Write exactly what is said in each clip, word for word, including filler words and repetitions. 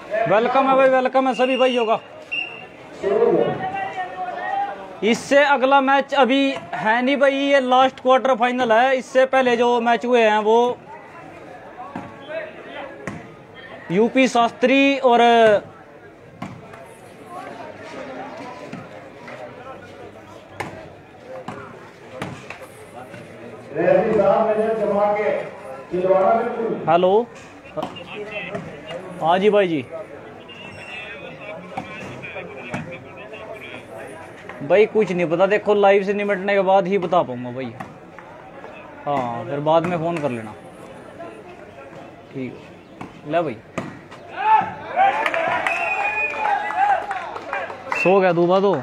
Welcome है भाई, welcome है सभी भाइयों का। इससे अगला मैच अभी है नहीं भाई, ये लास्ट क्वार्टर फाइनल है। इससे पहले जो मैच हुए हैं वो यूपी शास्त्री और हेलो हाँ जी भाई जी। भाई कुछ नहीं पता, देखो लाइव से निपटने के बाद ही बता पाऊंगा भाई। हाँ फिर बाद में फ़ोन कर लेना। ठीक ले भाई। सो गया दूबा तो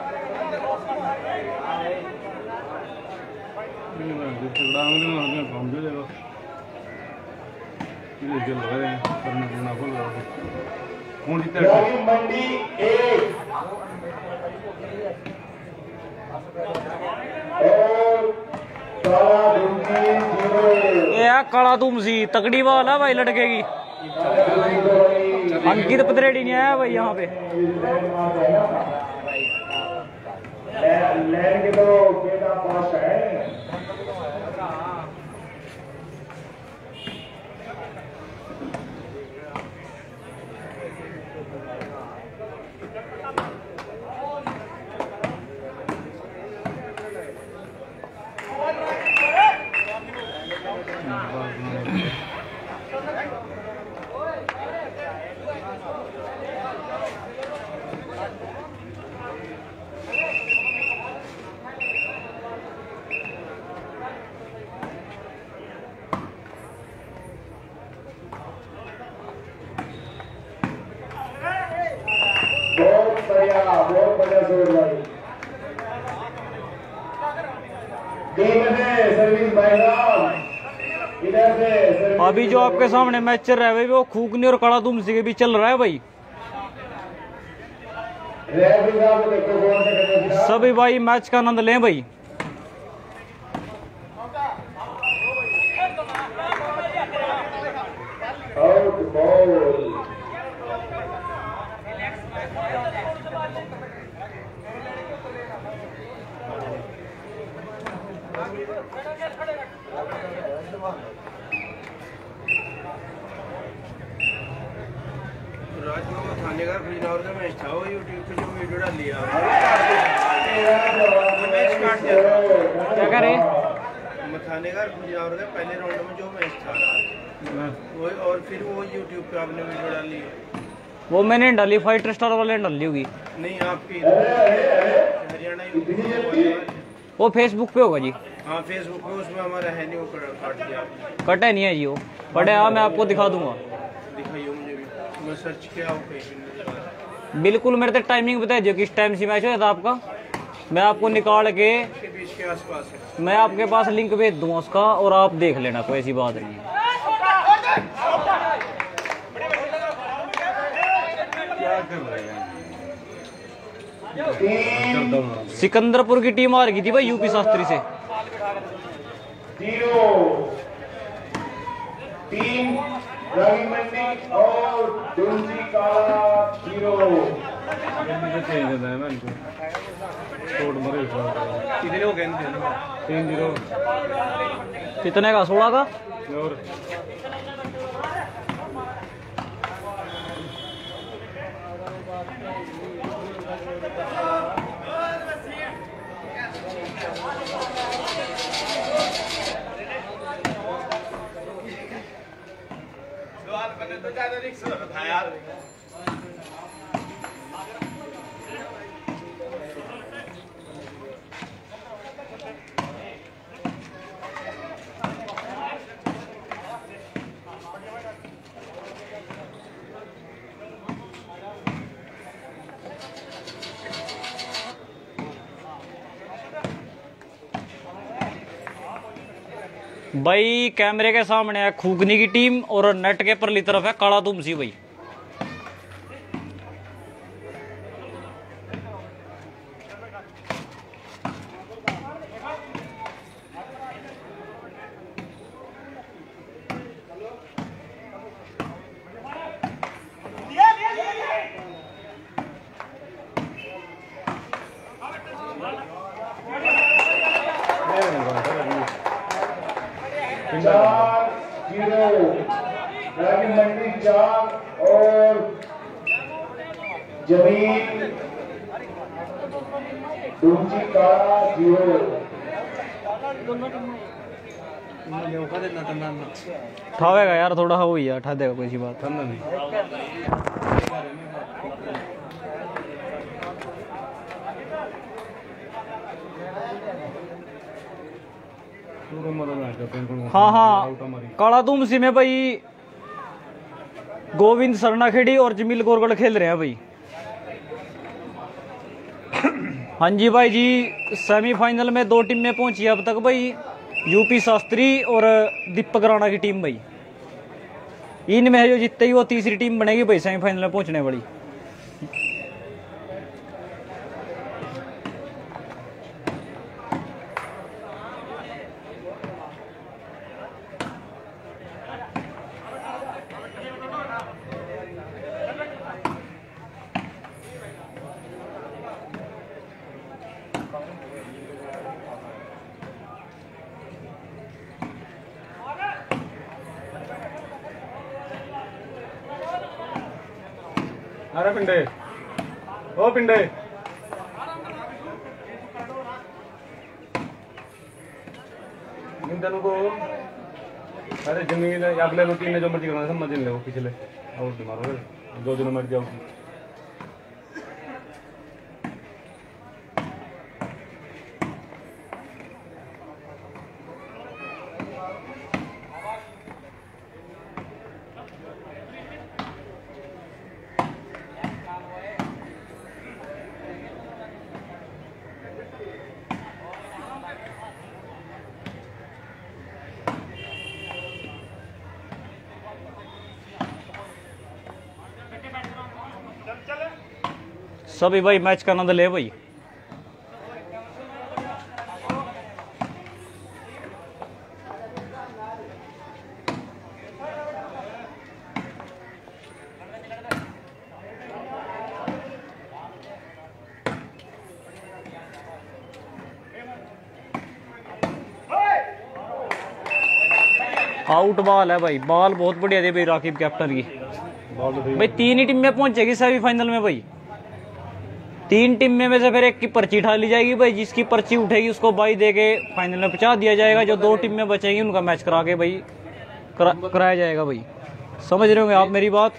ये काला तुम सी तकड़ी बाल है भाई लड़के की। अंकित पतरेडी नहीं आया भाई यहाँ पे। बहुत बढ़िया जोर भाई। अभी जो आपके सामने मैच चल रहा है भाई वो खूकनी और कड़ा तुम के भी चल रहा है भाई। सभी भाई मैच का आनंद लें भाई। क्या करे मथानेगार पहले राउंड में जो मैच था वो, और फिर वो यूट्यूब पे आपने वीडियो डाली है। वो मैंने डाली, फाइटर स्टार वाले डाली होगी। नहीं आपकी हरियाणा वो फेसबुक पे होगा जी। हाँ फेसबुक पे, उसमें हमारा है नहीं, वो काट दिया आपने। कटा नहीं है जी, वो पड़े। हाँ मैं आपको दिखा दूंगा। दिखाइए मुझे भी, मैं सर्च किया बिल्कुल। मेरे तक टाइमिंग बताइए जो किस टाइम से मैच हुआ था आपका। मैं आपको निकाल के बीच के आसपास है। मैं आपके पास लिंक भेज दूंगा उसका और आप देख लेना, कोई ऐसी बात नहीं है। सिकंदरपुर की टीम आ रही थी भाई यूपी शास्त्री से। टीम और कितने हो गए? तीन जीरो। कितने का? सोलह का। तो ज्यादा रिक्स था यार। भाई कैमरे के सामने है खूकनी की टीम और नेट के परली तरफ है काला तुमसी भाई। रागिन मंडी चार और जमीन दूची कारा जीरो। ठावेगा यार थोड़ा हो ही यार, ठा देगा कोई सी बात नहीं। हाँ हाँ काला तुमसी में भाई गोविंद सरनाखेड़ी और जमील गोरगढ़ खेल रहे हैं भाई। हाँ जी भाई जी, सेमीफाइनल में दो टीमें पहुंची है अब तक भाई, यूपी शास्त्री और दीपक राणा की टीम भाई। इनमें है जो जीतते ही वो तीसरी टीम बनेगी भाई सेमीफाइनल में पहुंचने वाली। अरे पिंडे ओ पिंडे इन दोनों को अरे जमीन अगले दो तीन ने जो मर्जी करना समझ ले वो पिछले आउट मारो दो दिनों मर्जी आउट। सभी भाई मैच का आनंद ले भाई। आउट बॉल है भाई, बॉल बहुत बढ़िया थी भाई राकिब कैप्टन की। भाई तीन ही टीम में पहुंचेगी सेमीफाइनल में भाई। तीन टीम में से फिर एक की पर्ची उठा ली जाएगी भाई, जिसकी पर्ची उठेगी उसको बाई दे के फाइनल में पहुंचा दिया जाएगा। जो दो टीम में बचेंगी उनका मैच करा के भाई करा, कराया जाएगा भाई। समझ रहे होंगे आप मेरी बात।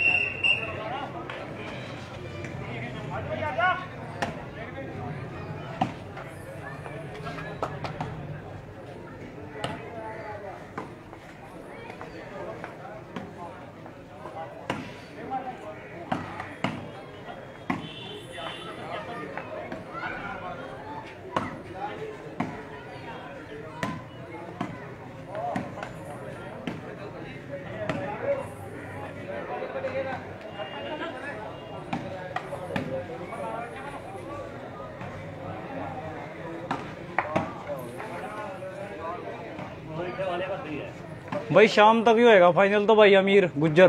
भाई शाम तक ही होएगा फाइनल तो भाई। अमीर गुज्जर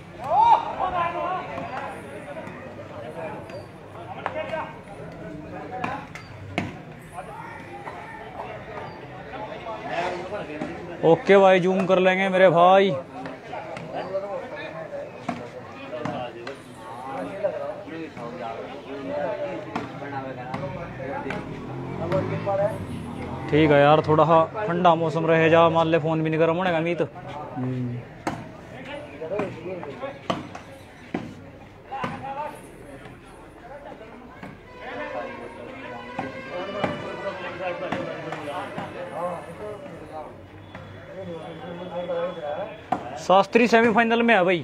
ओके भाई, जूम कर लेंगे मेरे भाई। ठीक है यार, थोड़ा सा ठंडा मौसम रहे जा, मान ले फोन भी नहीं गर्म होने का मीत। शास्त्री सेमीफाइनल में है भाई।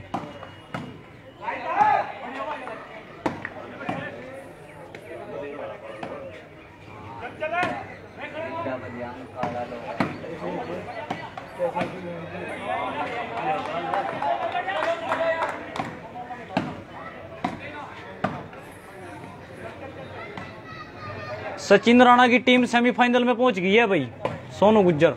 सचिन राणा की टीम सेमीफाइनल में पहुंच गई है भाई। सोनू गुज्जर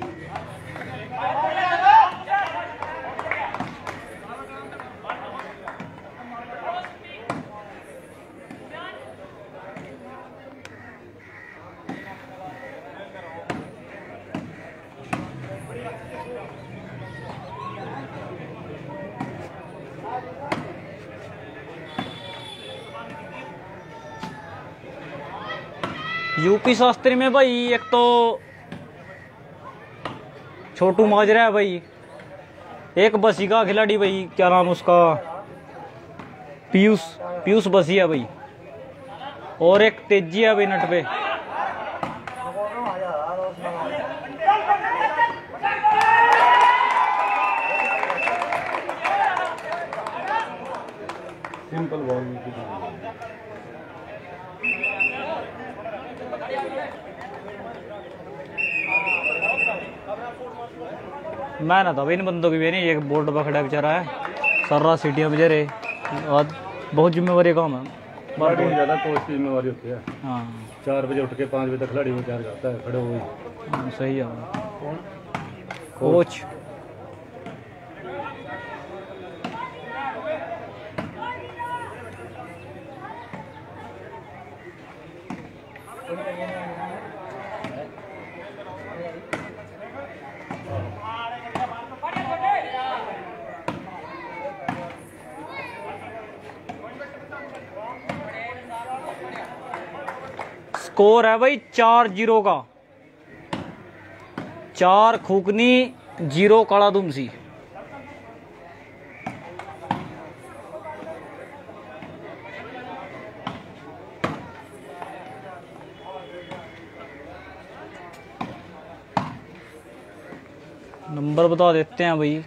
यूपी शास्त्री में भाई एक तो छोटू माजरा है भाई, एक बसी का खिलाड़ी भाई, क्या नाम उसका, पीयूष पीयूष बसी है भाई, और एक तेजी है भाई नट पे। सिंपल बॉल मैं ना था भाई इन बंदों की भी नहीं, एक बोर्ड पर खड़ा बेचारा है, सर्रा सीटियाँ बजे रहे, और बहुत जिम्मेवारी काम है। खिलाड़ी ज़्यादा कोच की जिम्मेवारी होती है। हाँ चार बजे उठ के पाँच बजे तक खिलाड़ी को तैयार करता है, खड़े हुए। हाँ, सही है कोच। स्कोर है भाई चार जीरो का, चार खूकनी जीरो काला दुमसी। नंबर बता देते हैं भाई,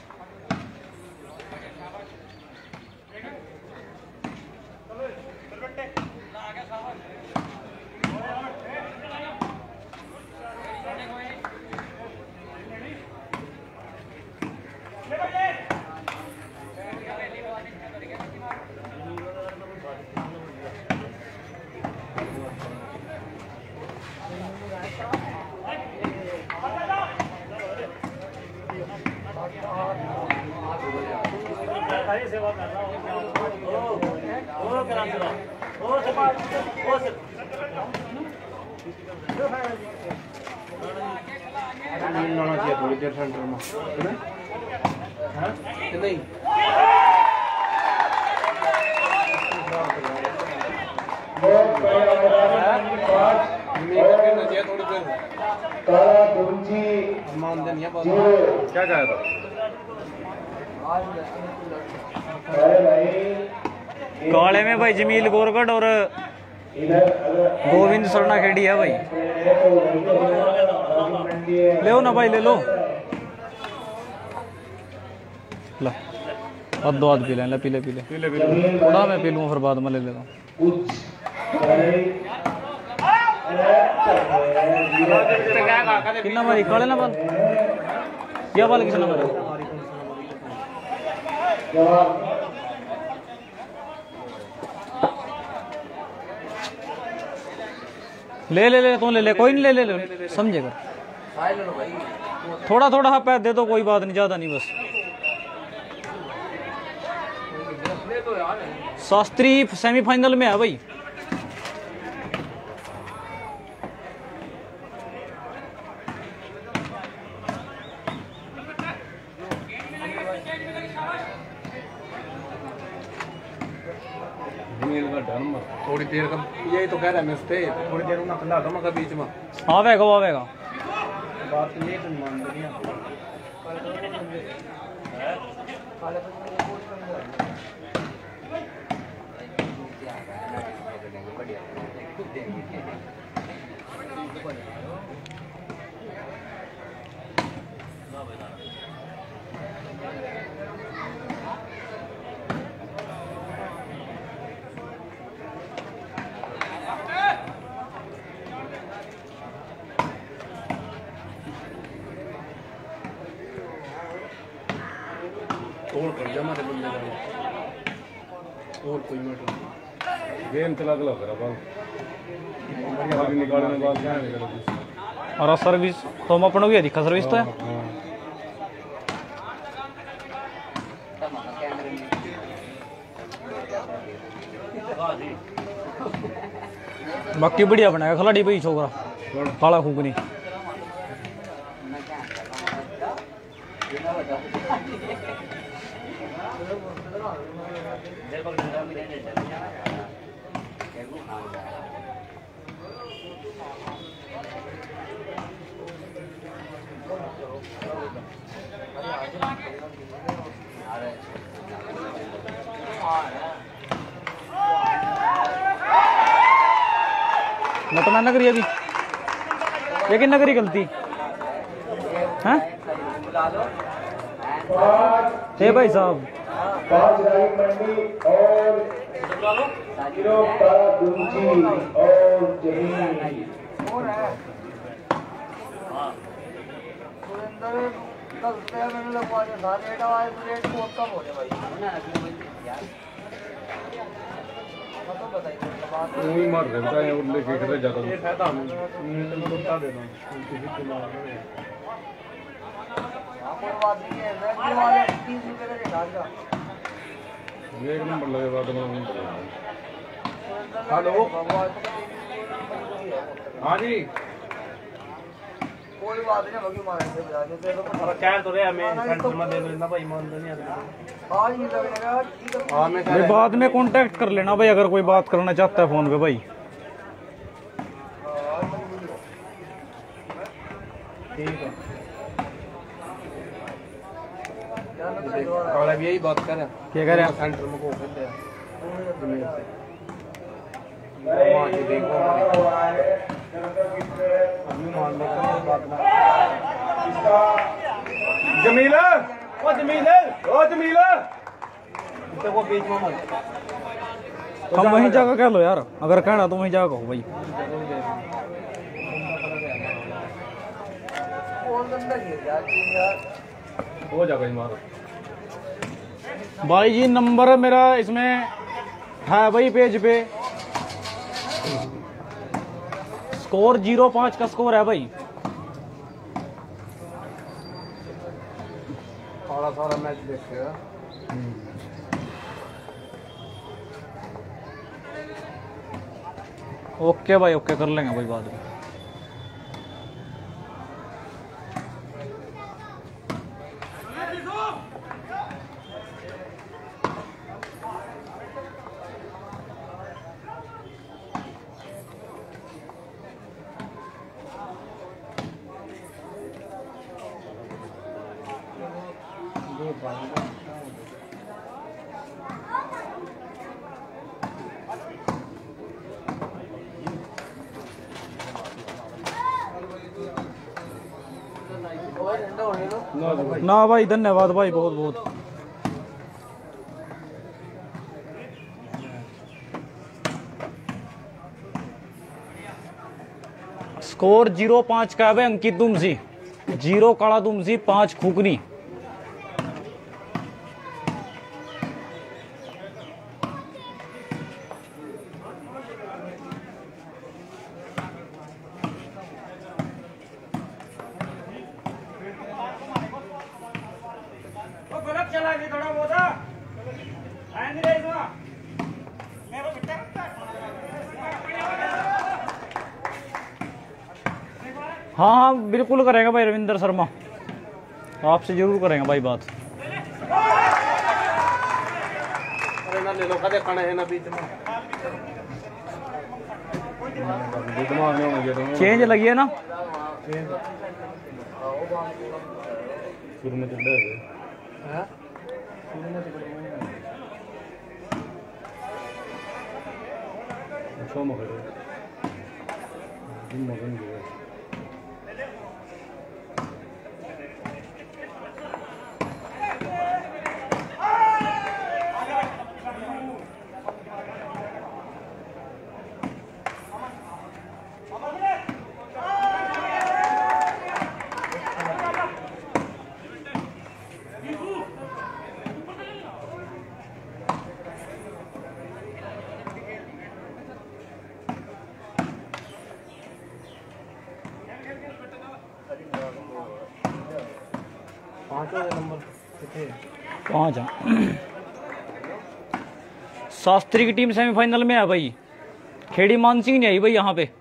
थोड़ी देर सेंटर में नहीं क्या कहा था? काले में भाई जमील गोरगढ़ और गोविंद सरना खेड़ी है भाई। ले लो ना भाई, ले लो ला, अब दो आध पी लें, पीले पीले पीले पीले थोड़ा मैं पी लूँ फिर बाद में ले लेता हूँ। कितना मारी काले ना बाल, क्या बाल किसने मारा? ले ले ले तुम ले ले, कोई नहीं, ले ले ले समझेगा। थोड़ा थोड़ा हाथ पैर दे दो, कोई बात नहीं, ज्यादा नहीं बस। शास्त्री सेमीफाइनल में है भाई। थोड़ी देर का यही तो कह रहा मैं उससे थोड़ी देर में खिला दूंगा बीच में आवेगा वो आवेगा। बात ये तो मान लिया तोड़ कर जमा दे बंदे और कोई मैटर नहीं। गेम चला के लग रहा बाल बढ़िया निकालने बाल क्या है और सर्विस तो हम अपनों की दिखा सर्विस तो है। बाकी बढ़िया बनाया खिलाड़ी भाई छोकरा काला खूकनी। मैं तो मैं नगरी अभी लेकिन नगरी गलती हैं हे भाई साहब पांच राई मंडी और किलो काला दूंची और जमीन वही मार रहता है और लेके किधर जाता है फायदा हमें बता देना एक नंबर लगेगा तो हेलो हाँ जी कोई बात नहीं बाकी मारेंगे बजा के दे दो और क्या तो रे हमें सेंटर में दे देना भाई मान नहीं आता आज नहीं लगेगा ठीक है हां मैं भाई बाद में कांटेक्ट कर लेना भाई अगर कोई बात करना चाहता है फोन पे भाई ठीक है और अब यही बात कर क्या कह रहे हैं सेंटर में को कर दे जमील ओ जमील ओ जमील देखो बीच में मत हम वहीं जाकर कह लो यार अगर कहना तो वहीं जाकर कहो भाई और गंदा गिर यार यार हो जाएगा ही मारो भाई जी नंबर मेरा इसमें है भाई पेज पे स्कोर जीरो पाँच का स्कोर है भाई थोड़ा थोड़ा मैच देखिएगा ओके भाई ओके कर लेंगे भाई बाद में ना भाई धन्यवाद भाई बहुत बहुत स्कोर जीरो पाँच का है भाई अंकित दुमसी जीरो काला दुमसी पाँच खुकनी हाँ हाँ बिल्कुल करेंगे भाई रविंदर शर्मा आपसे जरूर करेंगे भाई बात अरे ना ले लो का देखना है ना बीच में दिमाग में मुझे तो चेंज लगी है ना शुरू में चल रहा है हां अच्छा मगर दिन मगन गया पांचवा नंबर कितने पाँच शास्त्री की टीम सेमीफाइनल में है भाई खेड़ी मानसिंह नहीं आई भाई यहाँ पे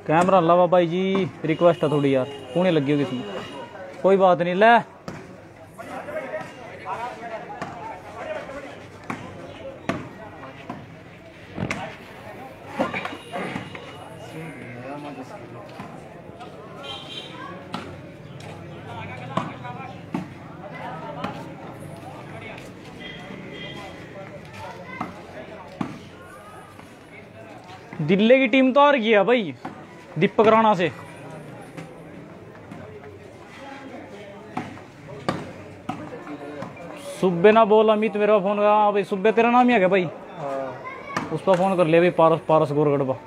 कैमरा लावा भाई जी, रिक्वेस्ट है थोड़ी यार, पुणे लगी होगी इसमें, कोई बात नहीं। ले दिल्ली की टीम तो हार गई है भाई दीपक राणा से। सुब्बे ना बोल, अमित मेरा फोन का। हाँ भाई सुब्बे तेरा नाम ही है क्या भाई? उस पर फोन कर ले भाई, पारस पारस गोरगढ़ पर।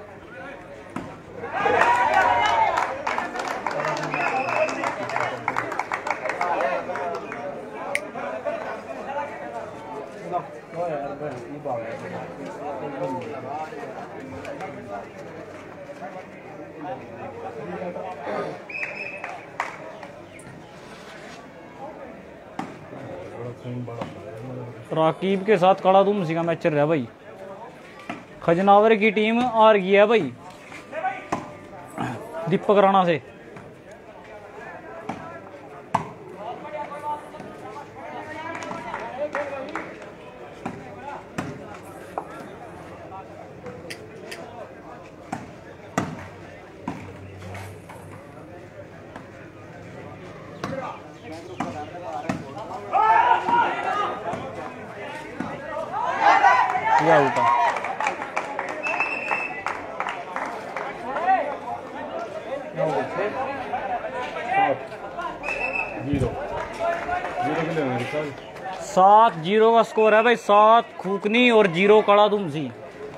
राकीब के साथ कड़ा धूम सी का मैच चल रहा है भाई। खजनावर की टीम हार गई है भाई दीपक राणा से। क्या होता जीरो जीरो के लिए सात जीरो का स्कोर है भाई। सात खूकनी और जीरो कड़ा दुमसी।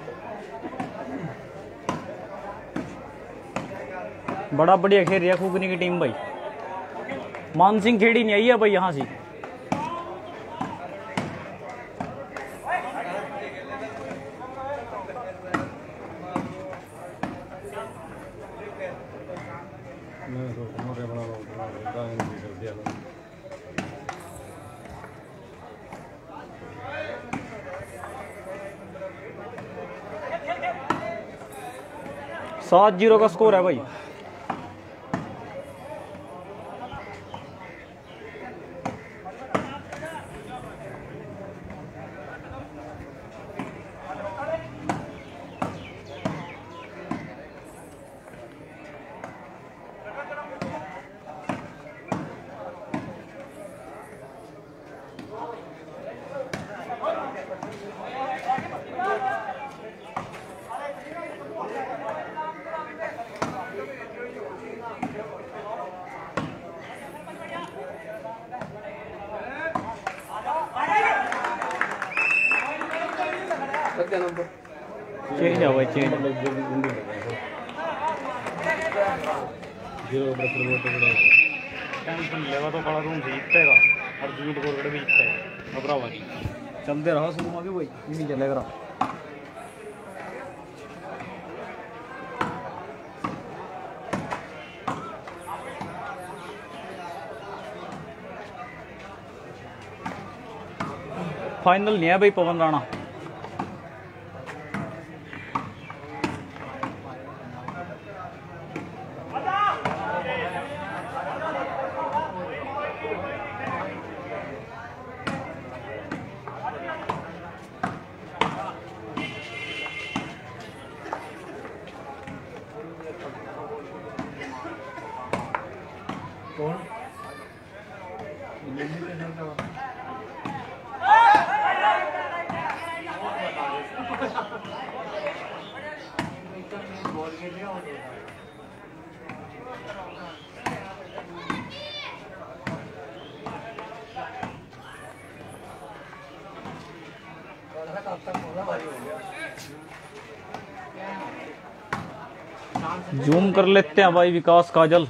बड़ा बढ़िया खेल रही है खूकनी की टीम भाई। मानसिंह खेड़ी नहीं आई है भाई यहाँ से। सात जीरो का स्कोर है भाई। चेंज है भाई, चेंज। टेंशन लेवा तो कड़ा रूम से जीतेगा और जीत गोरगढ़ भी जीतेगा। घबरावा नहीं, चलते रहो शुरू में भी भाई, नहीं चलेगा। फाइनल नहीं है भाई पवन राणा। जूम कर लेते हैं भाई विकास काजल।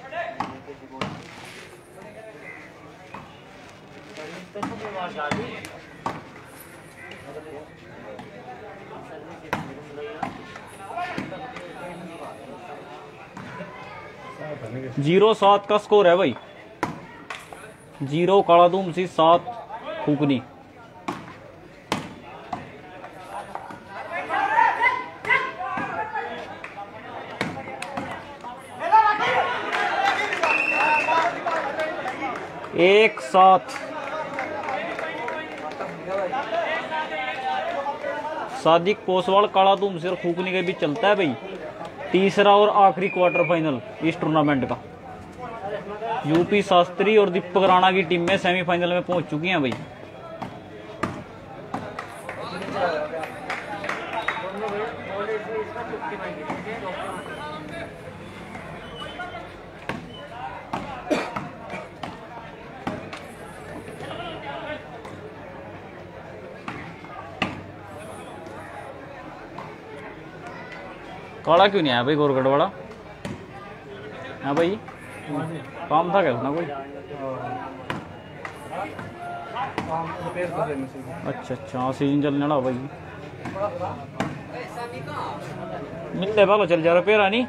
जीरो सात का स्कोर है भाई। जीरो कालादूम सी, सात फूकनी। एक साथ सादिक पोसवाल काला धूम सिर फूकने के बीच चलता है भाई तीसरा और आखिरी क्वार्टर फाइनल इस टूर्नामेंट का। यूपी शास्त्री और दीपक राणा की टीम में सेमीफाइनल में पहुंच चुकी हैं भाई। काला क्यों नहीं आया भाई गोरगढ़ वाला? हाँ भाई काम था क्या उसना कोई? अच्छा अच्छा हाँ सीजन चलने वाला भाई। मिलते भालो चल जा रिपेयर नहीं।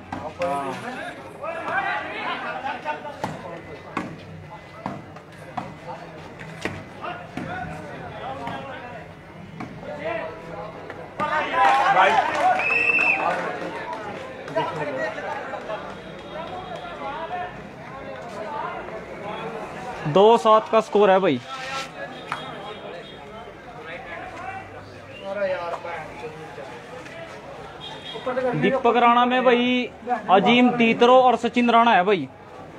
दो सात का स्कोर है भाई। दीपक राणा में भाई अजीम तीतरो और सचिन राणा है भाई।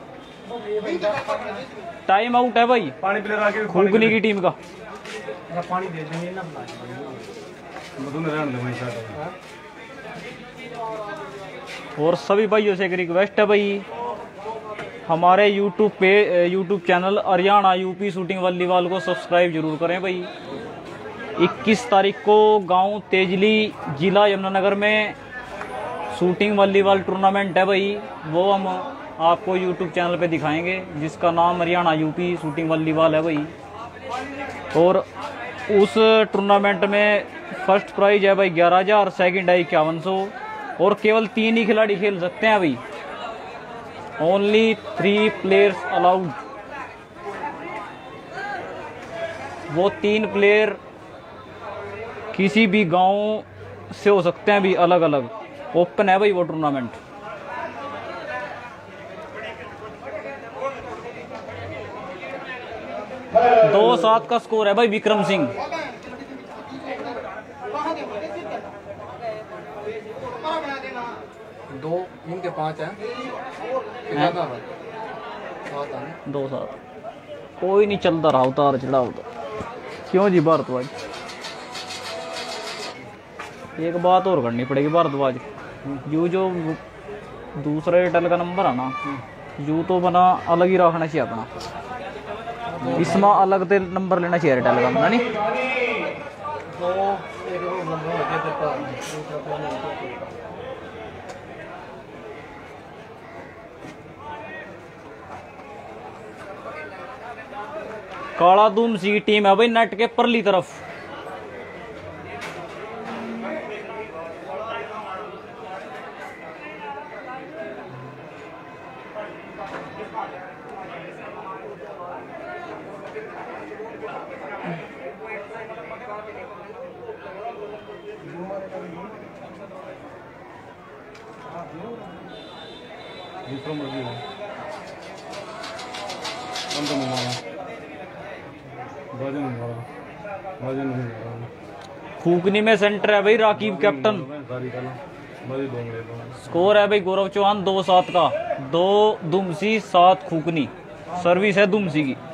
टाइम आउट है भाई पानी प्लेयर आके खूगनी की टीम का। पानी दे देंगे ना और सभी भाइयों से एक रिक्वेस्ट है भाई, हमारे यूट्यूब पे YouTube channel Haryana UP shooting volleyball को सब्सक्राइब जरूर करें भाई। इक्कीस तारीख को गांव तेजली जिला यमुनानगर में शूटिंग वॉलीबॉल टूर्नामेंट है भाई। वो हम आपको यूट्यूब चैनल पे दिखाएंगे जिसका नाम हरियाणा यूपी शूटिंग वॉलीबॉल है भाई। और उस टूर्नामेंट में फर्स्ट प्राइज है भाई ग्यारह हज़ार, सेकेंड है इक्यावन सौ और केवल तीन ही खिलाड़ी खेल सकते हैं भाई। Only three players allowed. वो तीन प्लेयर किसी भी गांव से हो सकते हैं भी, अलग अलग। ओपन है भाई वो टूर्नामेंट। दो सात का स्कोर है भाई विक्रम सिंह। दो इनके पांच हैं ज्यादा है सात हैं दो सात कोई नहीं चलता रहा उतार चढ़ाव तो क्यों जी भारद्वाज। एक बात और करनी पड़ेगी भारद्वाज, यू जो दूसरा एयरटेल का नंबर है ना यू तो बना अलग ही रखना चाहिए अपना। इसमें अलग से नंबर लेना चाहिए एयरटेल का ना नहीं। दो एक नंबर दे देता काला धूम सी टीम है भाई नेट के परली तरफ। फूकनी में सेंटर है भाई राकीब कैप्टन। स्कोर है भाई गौरव चौहान दो सात का। दो दुमसी सात खूकनी। सर्विस है दुमसी की।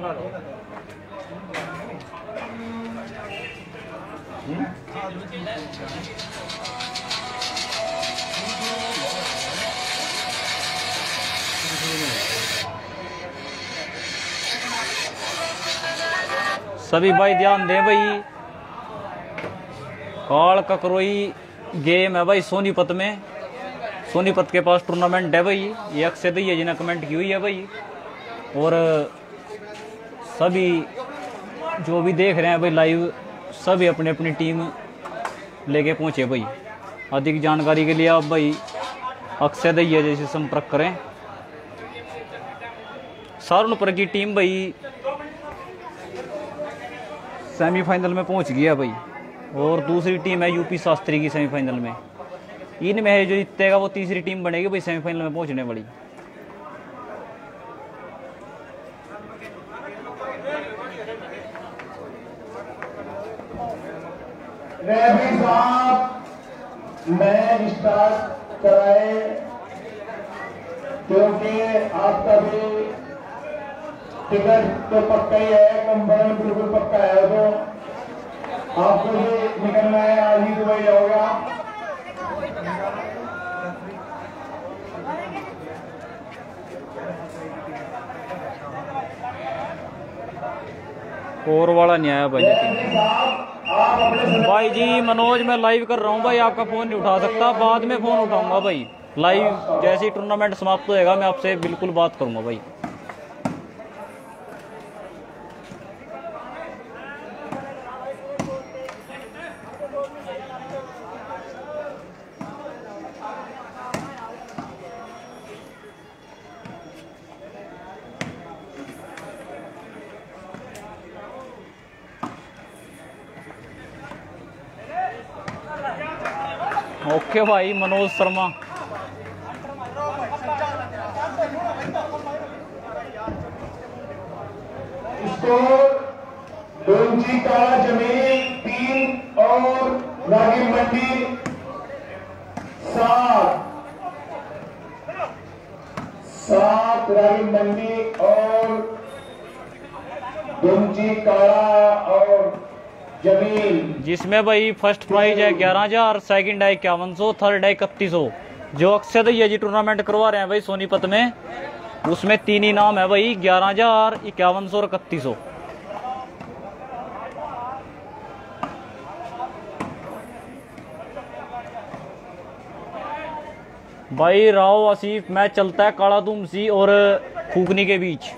सभी भाई ध्यान दें भाई, काल ककरोई गेम है भाई सोनीपत में। सोनीपत के पास टूर्नामेंट है भाई। ये अक्षय दी है जिन्हें कमेंट की हुई है भाई। और सभी जो भी देख रहे हैं भाई लाइव, सभी अपनी अपनी टीम लेके पहुंचे भाई। अधिक जानकारी के लिए आप भाई अक्षय दैया जैसे संपर्क करें। सहारनपुर की टीम भाई सेमीफाइनल में पहुंच गया भाई। और दूसरी टीम है यूपी शास्त्री की सेमीफाइनल में। इनमें है जो जीतेगा वो तीसरी टीम बनेगी भाई सेमीफाइनल में पहुंचने वाली। रेफरी साहब मैच स्टार्ट कराए, क्योंकि आपका भी टिकट तो पक्का ही है, कंफर्म बिल्कुल पक्का है, तो आपको भी निकलना है, आज ही दुबई जाओगे आप। और वाला नहीं आया भाई जी। आप अपने भाई जी मनोज मैं लाइव कर रहा हूँ भाई, आपका फोन नहीं उठा सकता, बाद में फोन उठाऊंगा भाई। लाइव जैसे ही टूर्नामेंट समाप्त होएगा मैं आपसे बिल्कुल बात करूंगा भाई। ओके भाई मनोज शर्मा। स्कोर डोंची काला जमीन तीन और रागी मंडी सात, सात रागी मंडी और डोंची काला और जमीन, जिसमें भाई फर्स्ट प्राइज है ग्यारह हजार, सेकंड है इक्यावन सौ, थर्ड है इकतीस सौ। जो अक्षय दहिया जी टूर्नामेंट करवा रहे हैं भाई सोनीपत में, उसमें तीन इनाम है भाई, ग्यारह हजार, इक्यावन सौ और इकतीस सौ। भाई राव आसिफ मैच चलता है काला दुमसी और फूकनी के बीच।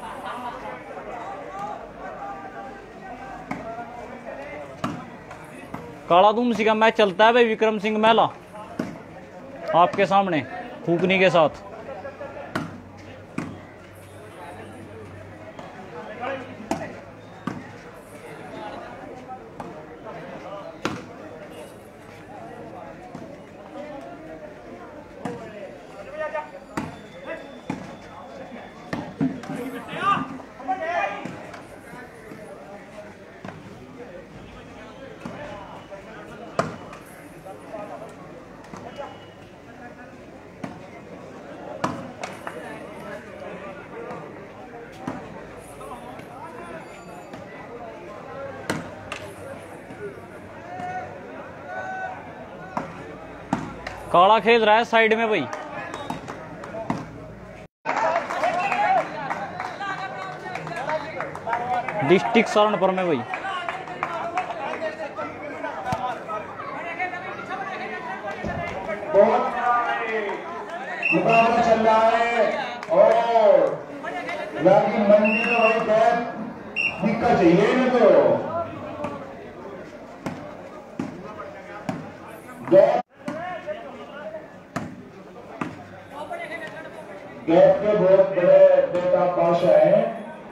काला दुमसी का मैच चलता है भाई, विक्रम सिंह महला आपके सामने फूकनी के साथ। काला खेल रहा है साइड में भाई। डिस्ट्रिक्ट सहारनपुर में भाई। बहुत मुकाबला चल रहा है और रागी मंडी में वही गैप दिक्कत चाहिए ना, तो गैप गैप के बहुत बड़े बेटा पाशा है।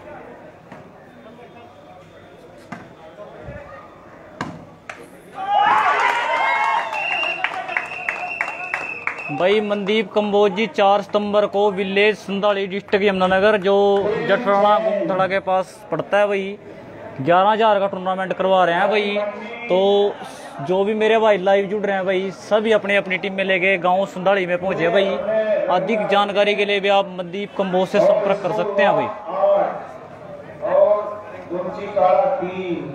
भाई मनदीप कंबोज जी चार सितंबर को विलेज संधाली डिस्ट्रिक्ट यमुनानगर जो जटराना गुमथड़ा के पास पड़ता है भाई, ग्यारह हजार का टूर्नामेंट करवा रहे हैं भाई। तो जो भी मेरे भाई लाइव जुड़ रहे हैं भाई, सभी अपनी अपनी टीम में लेके गांव संधाली में पहुंचे भाई। अधिक जानकारी के लिए भी आप मनदीप कंबोज से संपर्क कर सकते हैं भाई। और गुमची काला तीन,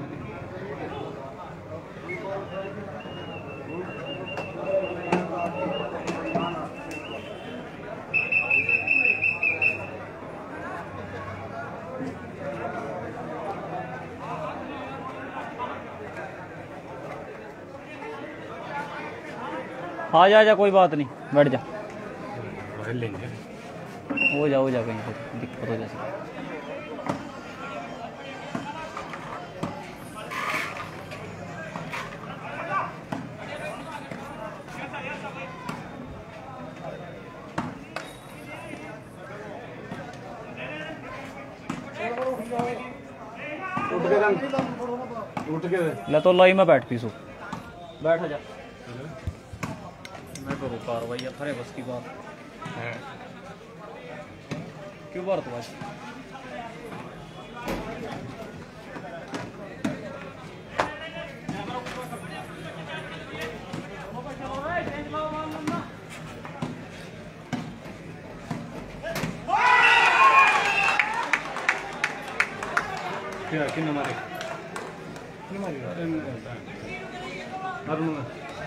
आ जा जा कोई बात नहीं, बैठ जा, लेंगे हो जा हो जा, कहीं से दिक्कत हो जैसे। उठ के उठ के ले तो लाई में बैठ पीसू, बैठ जा, मैं करूँ कार्रवाई, थारे बस की बात है क्यों बात हुआ? क्या किन हमारे अरुण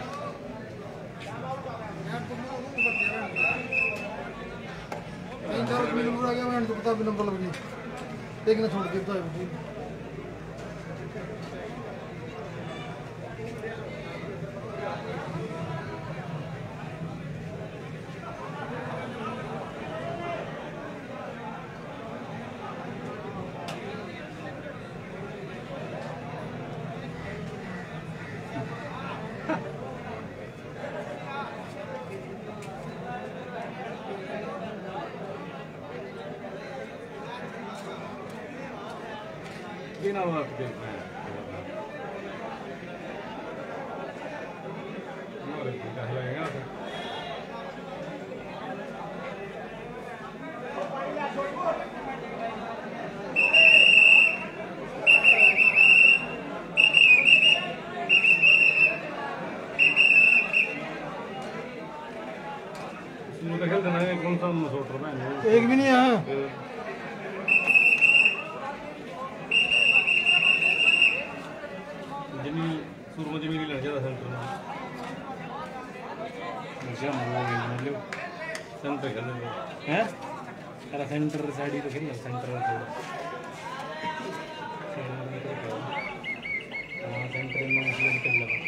तीन चार मिनट पूरा गया मैं तो पता भी नंबर लग गई एक ना छोड़ के तो ये नाम आपके और क्या लगेगा मुझे खेल देना है कौन सा सोच रहा है एक भी नहीं है जमी सूर्य जमी लग जाता सेंटर में मुझे मतलब सेंटर खेलने में हैं अरे सेंटर साइड ही तो खेलना सेंटर में थोड़ा हाँ सेंटर में इसलिए खेल लगा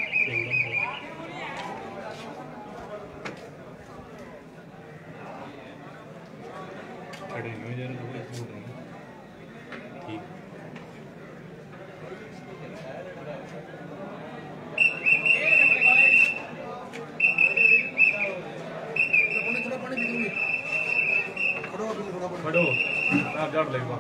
खड़े हुए जरा थोड़ा छूट रहे हैं ठीक खड़ो आप जड़ लगवा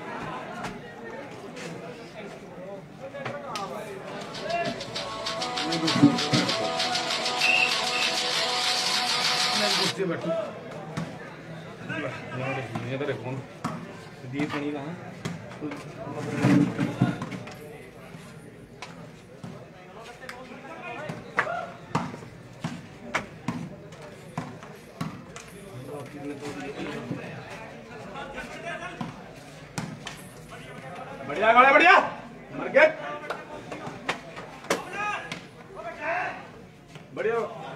कुर्सी बैठो इधर कौन दीप नहीं कहाँ बढ़िया गाड़े बढ़िया मर गए बढ़िया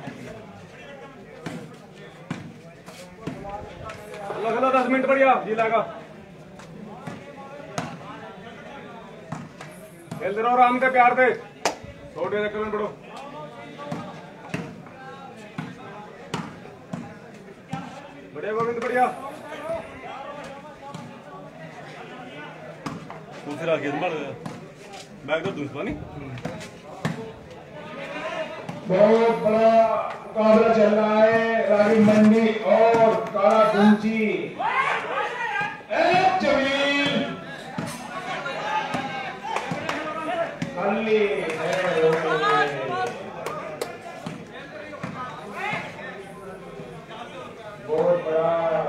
लगा लो दस मिनट बढ़िया जी लगा खेलते रहो आराम से प्यार से छोटे चक्कर में पड़ो बढ़िया गोविंद बढ़िया दूसरा गेंद मार बैग तो दूसरा नहीं बहुत बड़ा मुकाबला चल रहा है रागी मंडी और काला कुंची जमील खाली बहुत बड़ा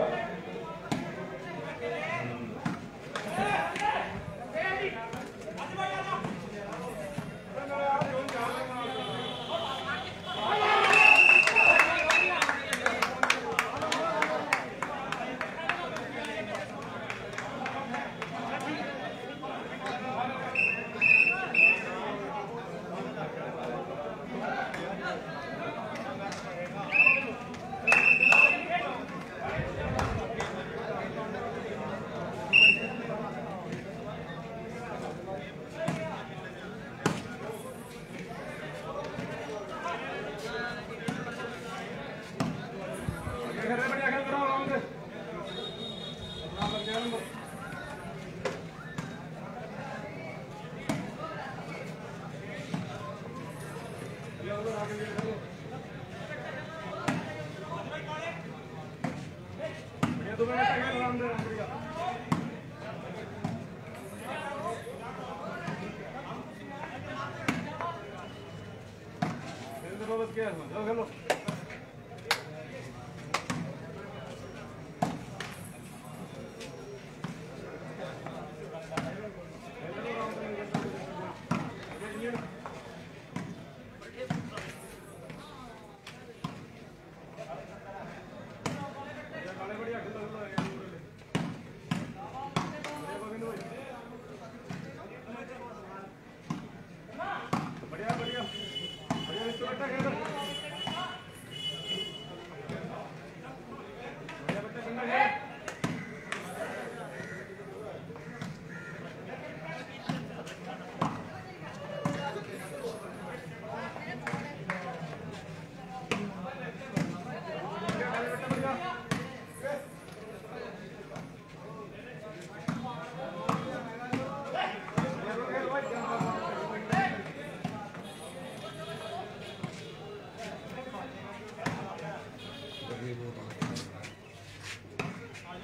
Hello.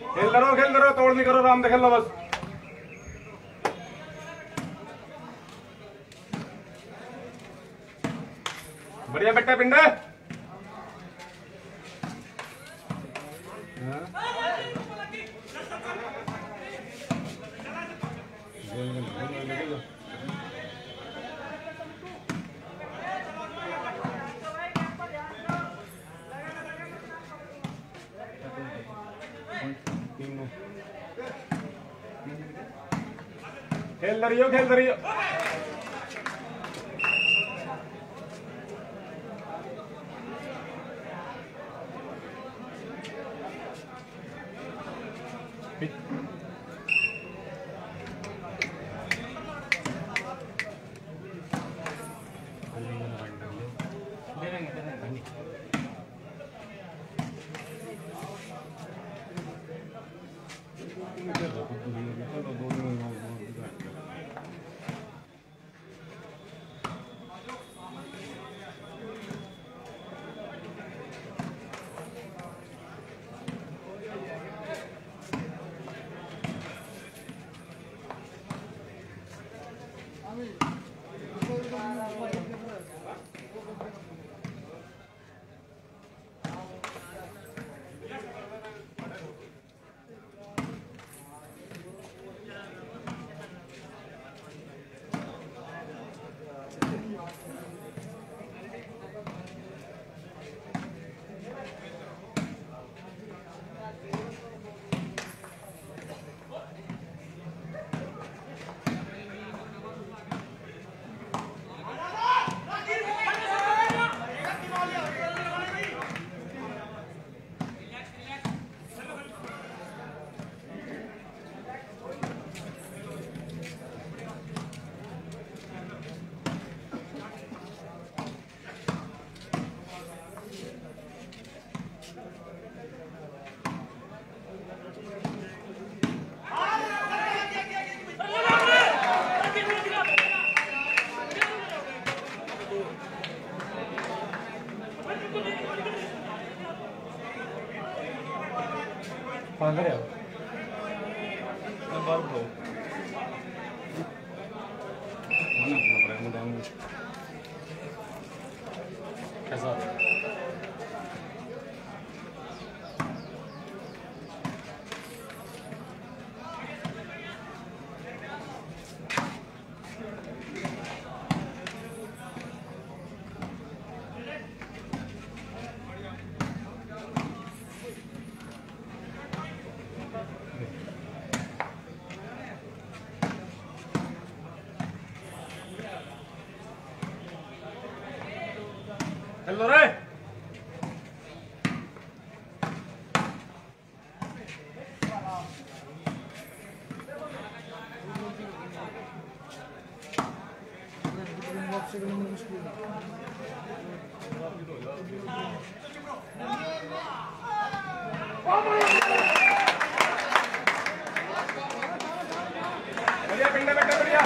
खेल करो खेल करो, तोड़ नहीं करो, आराम से खेल लो बस। बढ़िया बेटा पिंडे। खेल रही हो खेल रही हो। कहाँ करे हो? बाल उठाओ। कैसा? हेलो रे। बढ़िया पिंडे बेटा बढ़िया।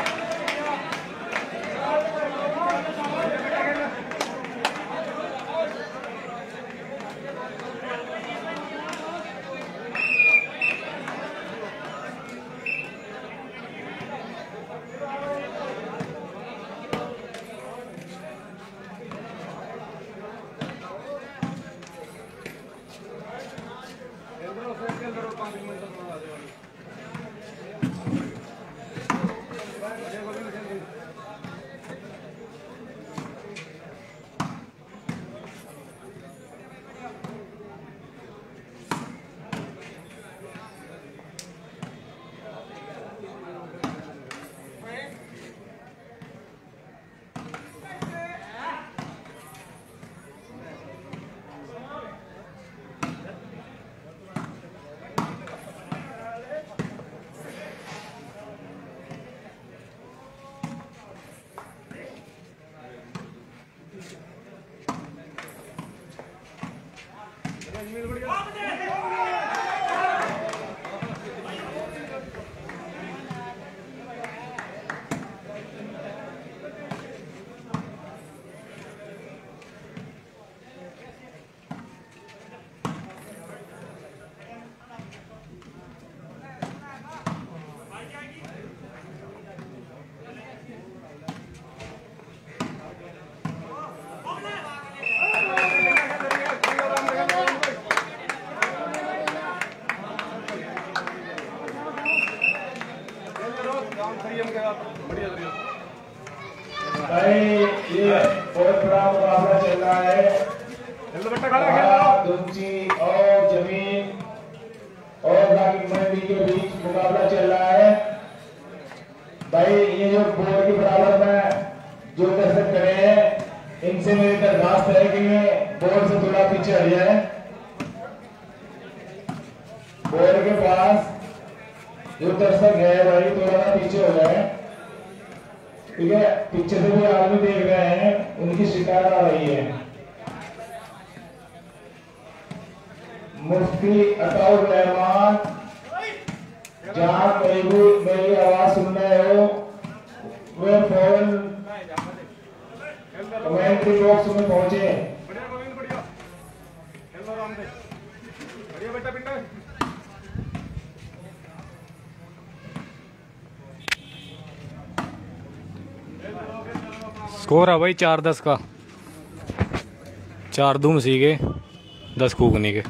धुमसी और जमीन और रागी मंडी के बीच मुकाबला चल रहा है। भाई ये जो बोर्ड के बराबर में जो दर्शक खड़े हैं इनसे मेरी दरखास्त है कि ये बोर्ड से थोड़ा पीछे हट जाए। बोर्ड के पास जो दर्शक है भाई थोड़ा सा पीछे हो जाए, ठीक है। पीछे से भी आदमी देख रहे हैं, उनकी शिकायत आ रही है। मुफ्ती अताउर रहमान, जहां कहीं भी मेरी आवाज सुन रहे हो वे फौरन कमेंट्री बॉक्स में पहुंचे। स्कोर है भाई चार दस का, चार धुमसी के दस कुकनी के।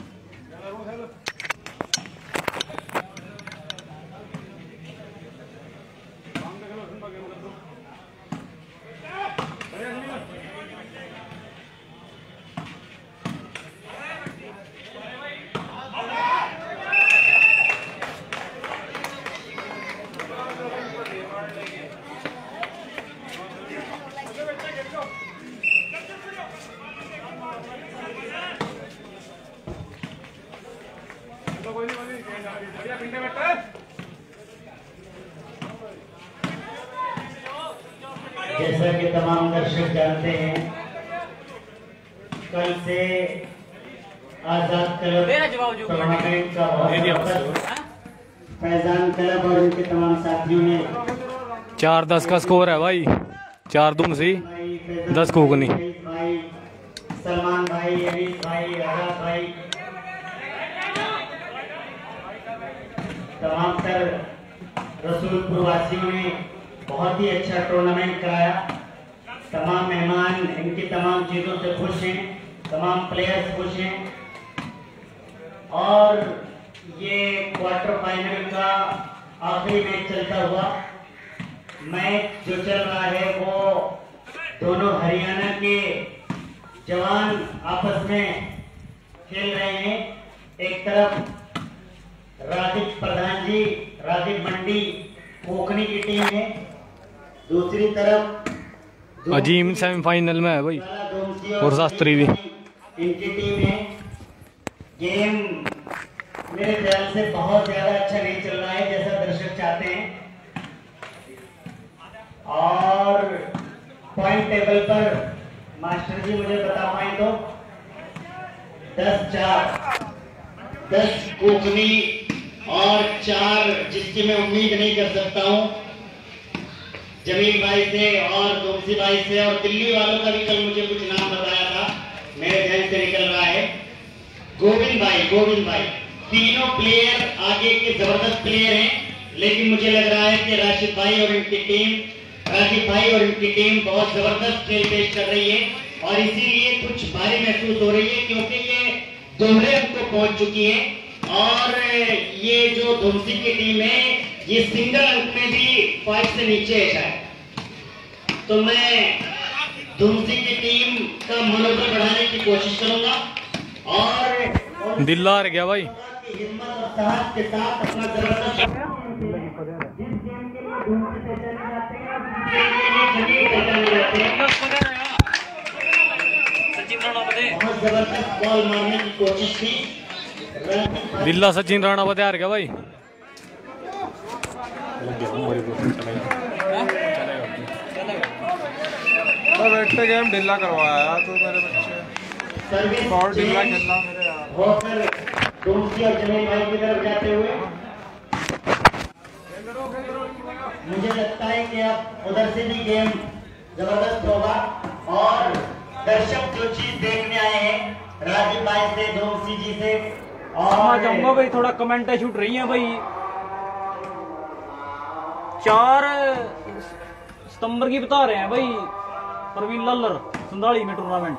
जैसा कि तमाम दर्शक जानते हैं, कल से आजाद क्लब टूर्नामेंट का बहुत फैजान क्लब और उनके तमाम साथियों ने चार दस का स्कोर है भाई, चार धुमसी दस कुकनी। भाई सलमान भाई, अनीस भाई, आजाद भाई, तमाम तर रसूलपुर वासियों ने बहुत ही अच्छा टूर्नामेंट कराया। तमाम मेहमान इनकी तमाम चीजों से खुश हैं, तमाम प्लेयर्स खुश हैं और ये क्वार्टर फाइनल का आखिरी मैच चलता हुआ मैच जो चल रहा है वो दोनों हरियाणा के जवान आपस में खेल रहे हैं। एक तरफ राजीव प्रधान जी राजीव मंडी कोकनी की टीम है, दूसरी तरफ अजीम सेमीफाइनल में है भाई और शास्त्री भी इनकी टीम है। गेम मेरे ख्याल से बहुत ज्यादा अच्छा नहीं चल रहा है जैसा दर्शक चाहते हैं और पॉइंट टेबल पर मास्टर जी मुझे बता पाए तो दस चार दस कोकनी और चार जिसकी मैं उम्मीद नहीं कर सकता हूं जमील भाई से और धुमसी भाई से, और दिल्ली वालों का भी कल मुझे कुछ नाम बताया था, मेरे ध्यान से निकल रहा है। गोविंद भाई गोविंद भाई तीनों प्लेयर आगे के जबरदस्त प्लेयर हैं, लेकिन मुझे लग रहा है कि राशिद भाई और इनकी टीम राशिद भाई और इनकी टीम बहुत जबरदस्त खेल पेश कर रही है और इसीलिए कुछ भारी महसूस हो रही है क्योंकि ये दोहरे अंक को पहुंच चुकी है और ये जो धुमसी की टीम है ये सिंगल अंक में भी पांच से नीचे है शायद। तो मैं धुमसी की टीम का मनोबल बढ़ाने की कोशिश करूंगा और दिल हार गया भाई। हिम्मत और साहस के साथ अपना जबरदस्त जिस गेम के लिए धुमसी पहचाने जाते हैं बहुत जबरदस्त बॉल मारने की कोशिश थी। दिल्ला सचिन राणा बता गया भाई। बैठते गेम ढीला करवाया तो मेरे बच्चे बहुत ढीला खेलना मेरे यार। धुमसी और जमील भाई की तरफ जाते हुए मुझे लगता है कि अब उधर से भी गेम जबरदस्त होगा और दर्शक जो चीज देखने आए हैं राजीव भाई से धुमसी जी से और चाहूंगा भाई थोड़ा कमेंटें छूट रही हैं भाई। चार सितंबर की बता रहे हैं भाई प्रवीण लल्लर संधाली में टूर्नामेंट।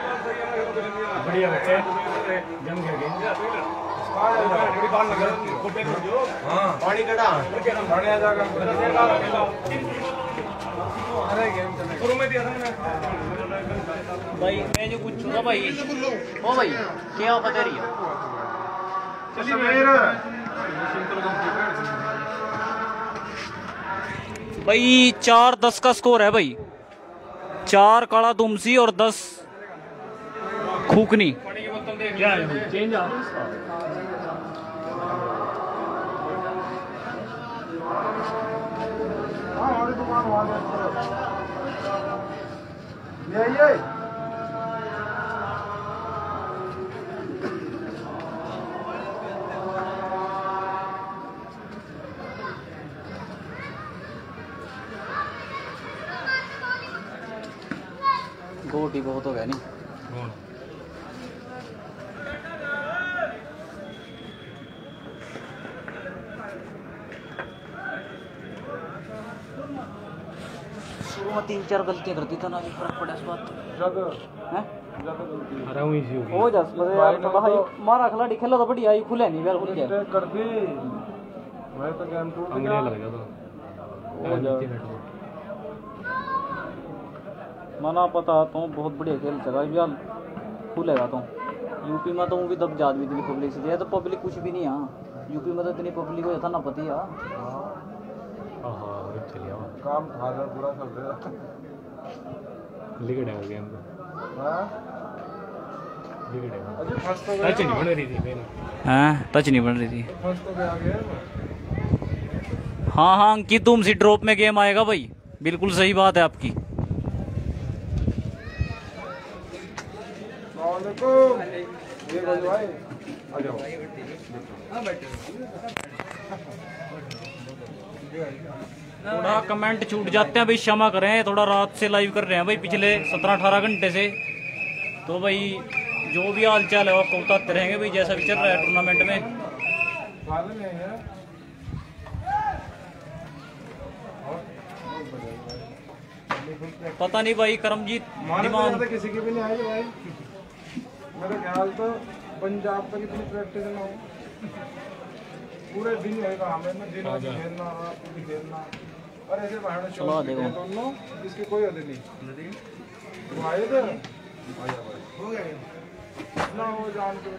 बढ़िया बच्चे जम गए हाँ पानी कड़ा पानी आ जाएगा अरे गेम शुरू में दिया था भाई मैं जो कुछ छूगा भाई ओ भाई क्या बता रही है भाई चार दस का स्कोर है भाई चार काला तुमसी और दस खूकनी क्या है चेंज आ गोटी बहुत हो गया नहीं शुरू में तीन चार गलतियां करती था ना अभी फर्क पड़ा इस बात हैं अरे वही सी होगी हो जस पर यार थोड़ा हाई मारा खिलाड़ी खेला तो बढ़िया ही खुले नहीं बिल्कुल क्या कर दी मैं तो गेम टूट गया लग गया तो मना पता तो बहुत बढ़िया खेल चला यार खुलेगा तो यूपी में तो वो भी दब जात भी इतनी पब्लिक से तो पब्लिक कुछ भी नहीं यहाँ यूपी में तो इतनी पब्लिक हो जाता ना पति यार काम खाना पूरा सब दे लिख देगा गेम को हां लिख देगा अजय फर्स्ट तो टच नहीं बन रही थी मैंने हां टच नहीं बन रही थी फर्स्ट तो गया गेम हाँ हाँ अंकित तुम सी ड्रॉप में गेम आएगा भाई बिल्कुल सही बात है आपकी ये भाई आ जाओ हां बैठो थोड़ा कमेंट छूट जाते हैं भाई क्षमा करें थोड़ा रात से लाइव कर रहे हैं भाई पिछले सत्रह अठारह घंटे से तो भाई जो भी हाल चाल है वो आपको बताते रहेंगे भाई जैसा भी चल रहा है टूर्नामेंट में पता नहीं भाई करमजीत तो किसी की भी नहीं आई भाई मेरा ख्याल तो पंजाब तक इतनी प्रैक्टिस ना हो पूरे दिन होएगा हमें ना दिन में खेलना रात को भी खेलना और ऐसे बाहर चलो देखो दोनों इसके कोई होते नहीं वो आए थे हो गया ना वो जान के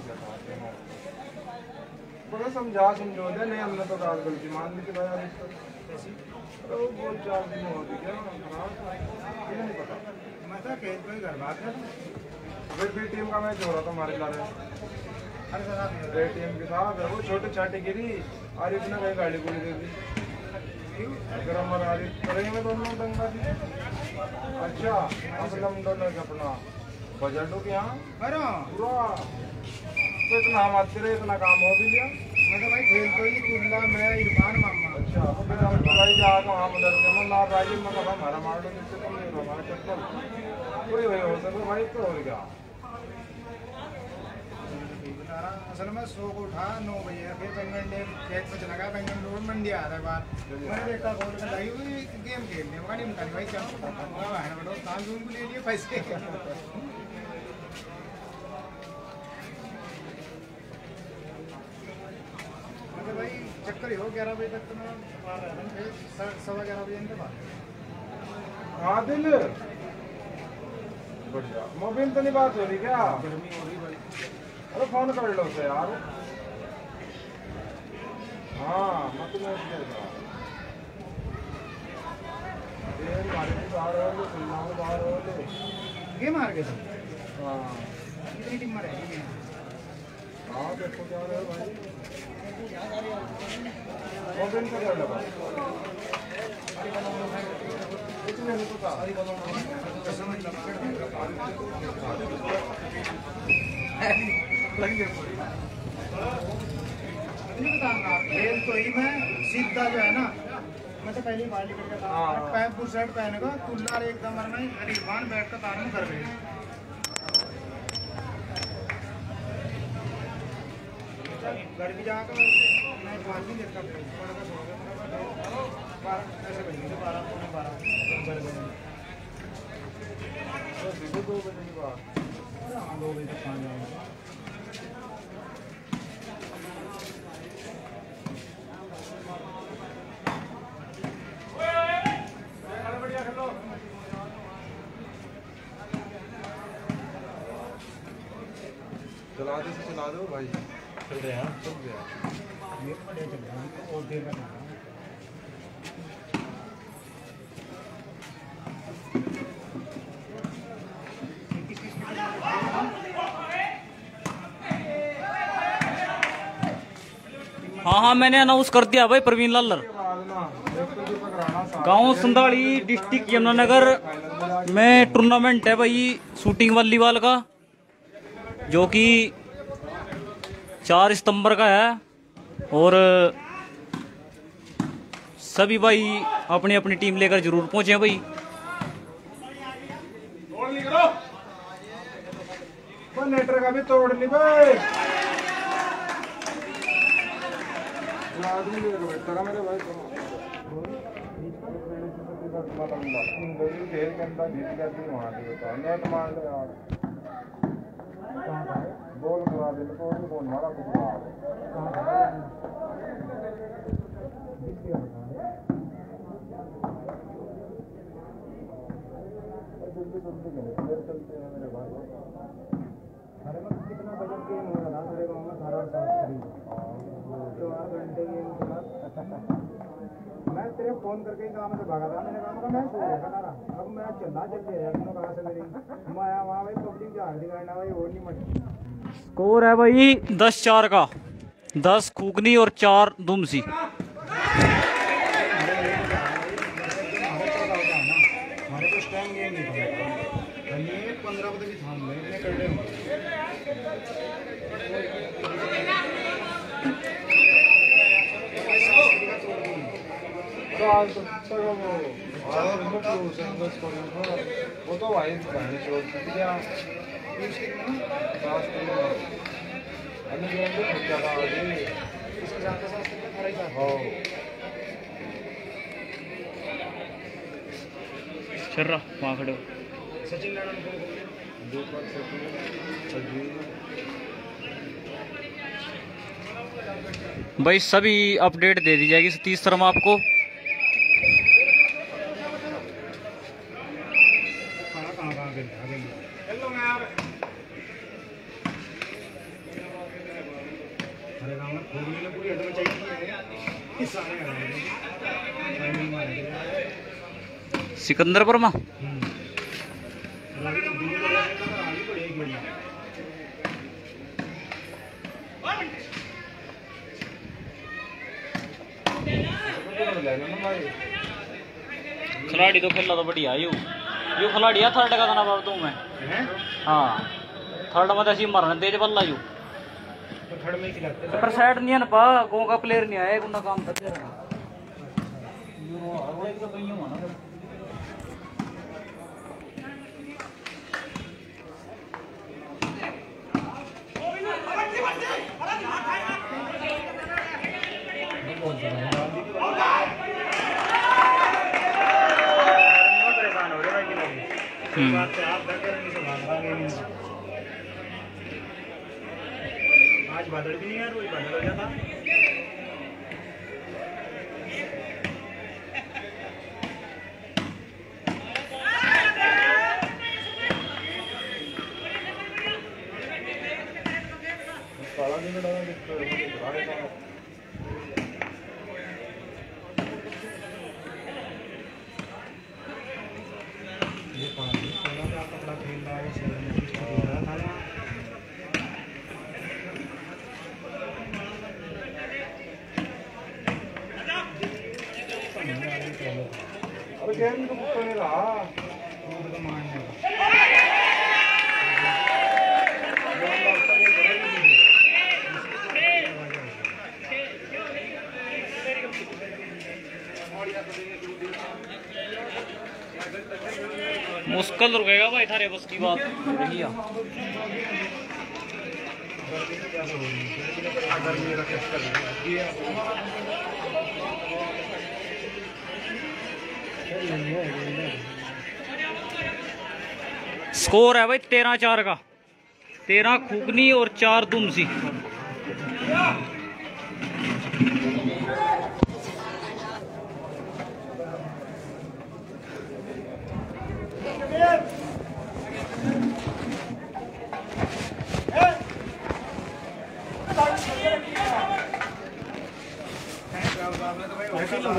बड़ा समझा समझो दे नहीं हमने तो गाल गलती मान ली थी भाई तो वो चार दिन हो गया ये नहीं पता मैं तो खेल कोई घर बात है फिर भी टीम का मैच हो रहा था हमारे लारे अरे टीम के साथ वो छोटे छाटे गिरी आरिफ ने कहीं गाड़ी गोली दे दी अगर हमारे आरिफ करेंगे में दोनों दंगा दी अच्छा असलम दोनों का अपना बजट हो गया पूरा तो इतना हम आते रहे इतना काम हो भी लिया मैं तो भाई खेल तो ही कुल्ला मैं इरफान मामा अच्छा तो फिर हम तो भाई जा वहाँ मदद से मैं ना राजीव में कहा हमारा मार लो जिससे तुम नहीं हमारा चक्कर कोई वही हो सके भाई तो हो गया असल में सो को उठा नौ बजे फिर बैंगन डे खेत में चला गया बैंगन रोड मंडी आ रहा है बात मैंने देखा गोल में लाई हुई गेम खेलने में गाड़ी में भाई क्या है बड़ो काम जून को ले लिए पैसे मतलब भाई चक्कर ही हो ग्यारह बजे तक तो मैं फिर सवा ग्यारह बजे इनके बाद हाँ दिल बढ़िया मोबाइल तो नहीं बात हो रही क्या गर्मी हो रही भाई अरे फोन कर लो से यार हाँ मैं तुम्हें ये मारे भी बाहर हो गए सुनना बाहर हो गए गेम हार गए हाँ कितनी टीम में रहेगी हाँ देखो क्या रहे भाई मोबाइल का कर लगा कुछ नहीं पता खेल तो ही मैं सीधा जो है ना मैं तो पहले बाहर निकल गया था फुल शर्ट पहनेगा कुल्ला एकदम मरना रिजवान बैठ कर तार में कर रहे घर भी जाकर मैं पाँच ही देखता ऐसे बनेंगे बारह पौने बारह घर बने दो बजे की बात हाँ दो बजे तक पाँच जाएंगे चला दो से चला दो भाई। चल रहे हैं चल रहे हैं ये बड़े चल रहे हैं और देर करना हाँ हाँ मैंने अनाउंस कर दिया भाई। प्रवीण लालर, गांव संधाड़ी, डिस्ट्रिक्ट यमुनानगर में टूर्नामेंट है भाई शूटिंग वॉलीबॉल का, जो कि चार सितंबर का है। और सभी भाई अपनी अपनी टीम लेकर जरूर पहुंचे भाई। नेटर का भी तोड़ ली भाई। आदमी बैठा का मेरे भाई खेल के अंदर जीत गया थी वहाँ से बता नेट मार ले यार बॉल मारा दे तो बॉल मारा कुछ जल्दी जल्दी प्लेयर चलते हैं मेरे भाई। अरे मतलब कितना बजट गेम हो रहा था मेरे गाँव में सारा चार घंटे गेम चला। मैं तेरे फोन करके ही काम से भागा था। मैंने कहा मैं सो रहा था। अब मैं चलना चलते है तुमने कहा से मेरी मैं आया वहाँ भाई पब्लिक जा रही करना भाई वो नहीं मटी। स्कोर है भाई दस चार का। दस खूकनी और चार दुमसी। हमारे कुछ टाइम गेम नहीं था ये पंद्रह बजे भी थाम ले इतने कर रहे वो तो भाई छोड़ दिया चल रहा वहाँ खड़े हो। सचिन भाई सभी अपडेट दे दी जाएगी सतीश शर्मा आपको। सिकंदर वर्मा खिलाड़ी तो खेला तो बढ़िया यू यू खिलाड़ी है थर्ड का गाना बाबू मैं। हाँ थर्ड में ऐसी मरने तेज बल्ला यू पर साइड नहीं है ना पा गाँव का प्लेयर नहीं आया उनका काम करते रहना। आज बादल भी नहीं है रोज बादल हो जाता। ये पानी सोलह का कपड़ा खेल रहा है सोलह था। अरे गेम तो कुछ नहीं रहा मुश्किल रुकेगा भाई थारे बस की बात रही है। स्कोर है भाई तेरह चार का। तेरह खूकनी और चार दुमसी।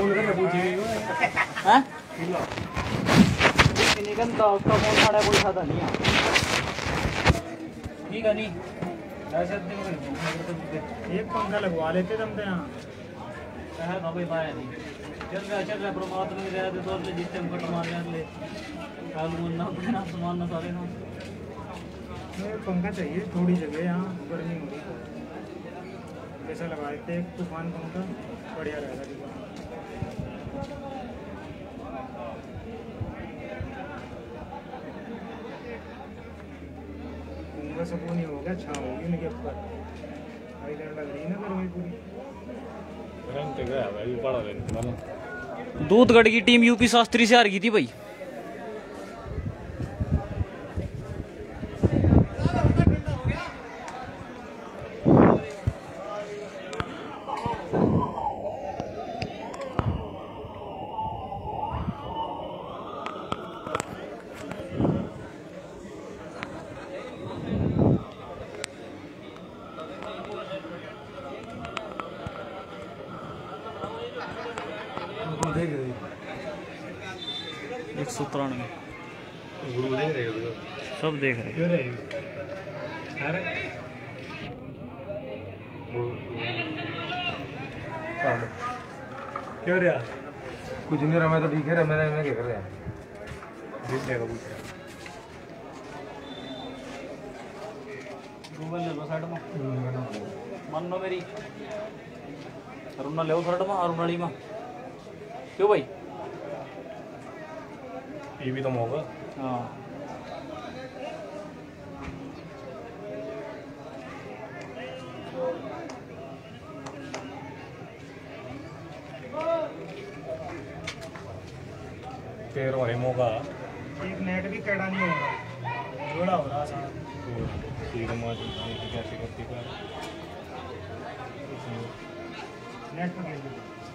हैं निकलता उसका फोन साढ़े कोई खाता नहीं है ठीक है नहीं एक पंखा लगवा लेते तुम तो यहाँ कहा ना भाई पाया नहीं चल रहा चल रहा परमात्मा की दया से तौर पे जिससे हम कट मार ले कालू ना ना सामान ना सारे ना पंखा चाहिए थोड़ी जगह यहाँ गर्मी हो रही जैसा लगा देते एक तूफान पंखा बढ़िया रहेगा पंखा सुकून ही हो गया छाँव होगी उनके ऊपर भाई लग रही ना गर्मी पूरी दूधगढ़ की टीम यूपी शास्त्री से हार गई थी भाई एक सौ तिरानवे सब देख रहे क्यों रहा कुछ नहीं रहा मैं तो ठीक है रहा मैंने मैं क्या कर रहा गूगल ले लो साइड में मान लो मेरी अरुणा ले साइड में अरुणाली में क्यों भाई ये भी तो होगा हाँ फिर वही मौका एक नेट भी कैडा नहीं होगा जोड़ा हो रहा साथ ठीक है माँ कैसे करती है नेट पर खेल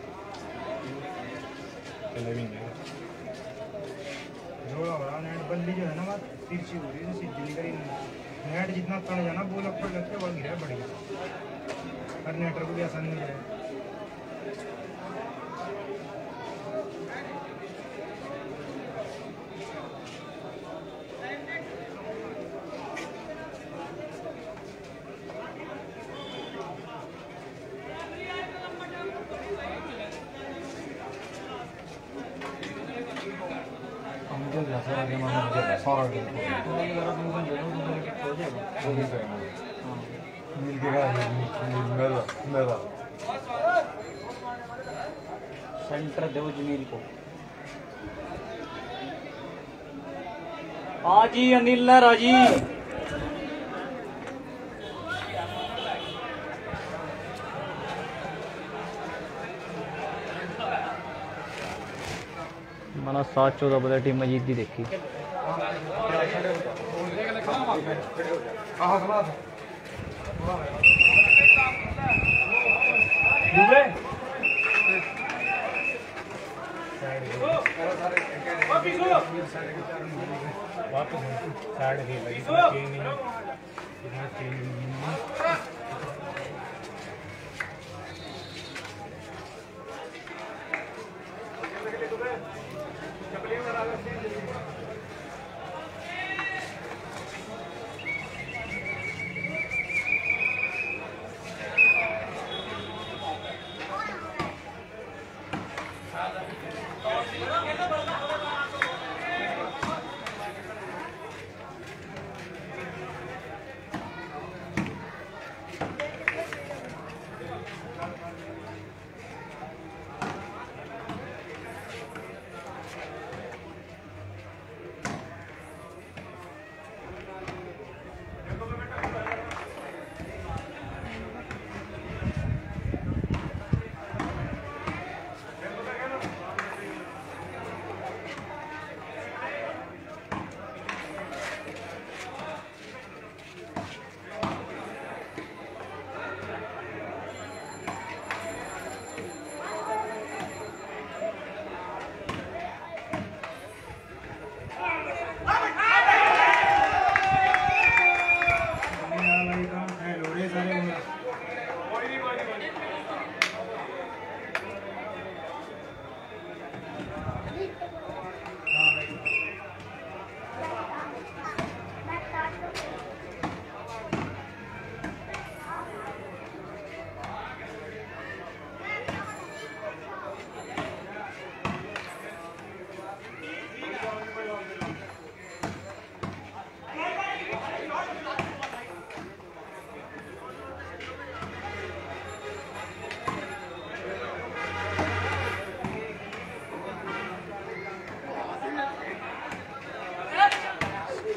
चले भी नहीं जोड़ा हो रहा नेट बल्ली जो है ना बात तिरछी हो रही है सीधी नहीं करी नेट जितना तड़ जाना बोल ऊपर लगते वह गिरा बढ़िया हर नेटर को भी आसान नहीं है सेंटर दो जमील को हाँ जी अनिल ने राजी मैंने सात चौदह बजे टीम में जीत दी देखी वापस साइड खेल लगी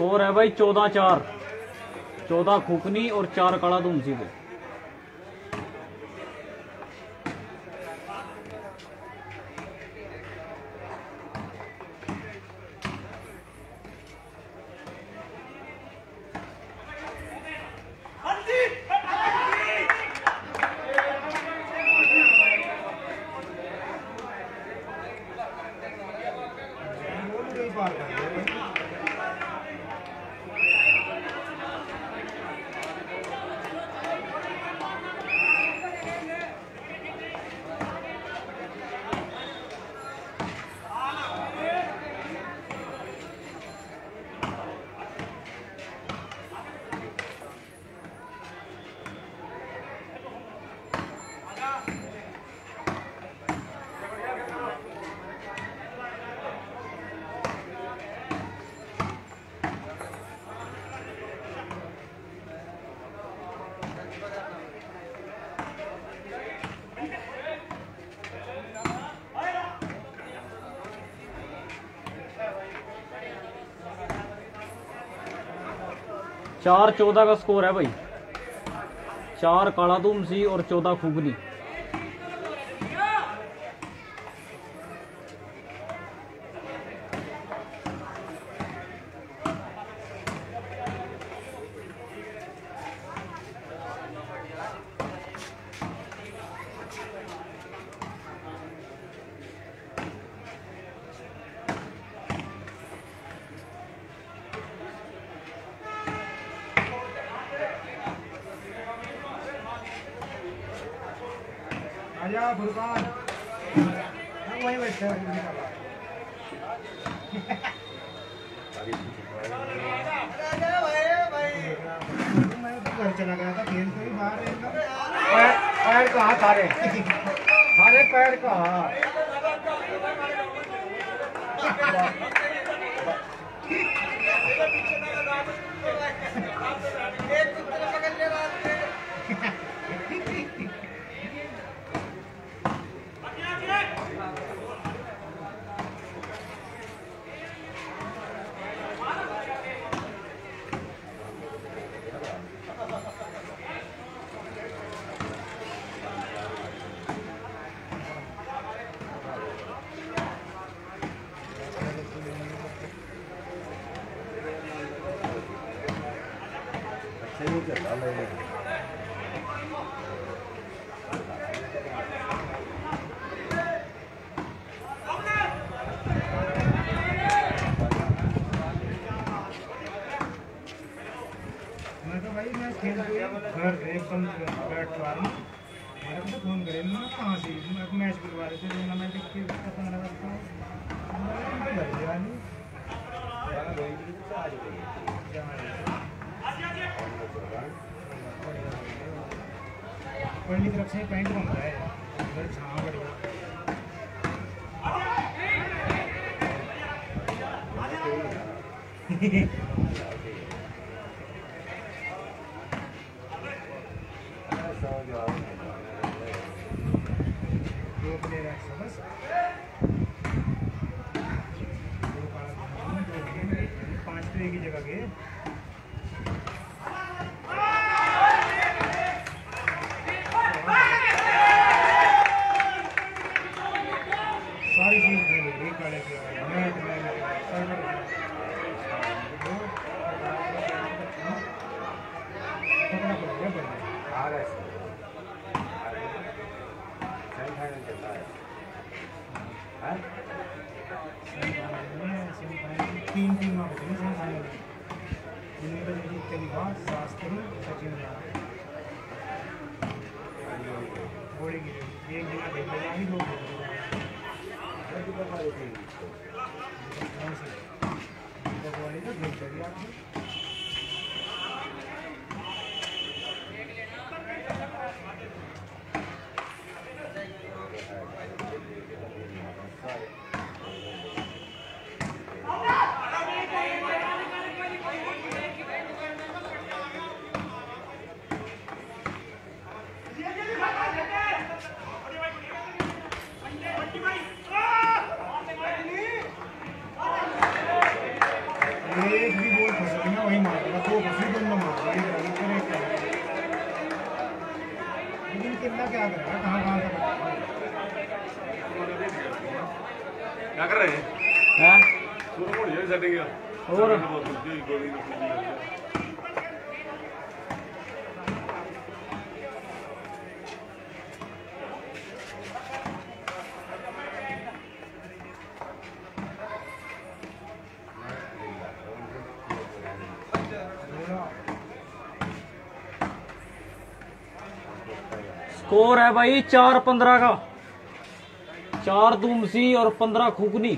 स्कोर है भाई चौदह चार। चौदह खुकनी और चार काला धुमसी पे। चार चौदह का स्कोर है भाई। चार काला धुमसी और चौदह खुगनी। आजा फुरकान, हम वहीं बैठे हैं। मैं तो घर चला गया था, खेल कोई बाहर है ना। पैर पैर कहाँ थारे? थारे पैर कहाँ? मैं तो भाई मैं खेल के घर एकदम बैठ रहा हूँ। मेरे को फोन करे ना कहाँ से मैं मैच करवा रहे थे ना, मैं देख के पता लगा था घर गया नहीं। पहली तरफ से पैंट बन रहा है उधर छाँव बढ़िया। दो प्लेयर एक्स्ट्रा बस, दो पाँच तो एक ही जगह के। सारी चीज एक काले की मैट में पकड़ा पड़ेगा बढ़िया आ रहा है। तीन टीम होती है सेमीफाइनल में, जिनमें तो जीतते विकास शास्त्री सचिन बॉडी की एक जगह देख लेगा ही दो बॉडी तो देख लेगी आपने। एक भी गोल फंसा घुसी दोनों मार लेकिन कितना क्या करेगा कहाँ कहाँ तक क्या कर रहे हैं हैं और स्कोर है भाई चार पंद्रह का। चार दुमसी और पंद्रह खुकनी।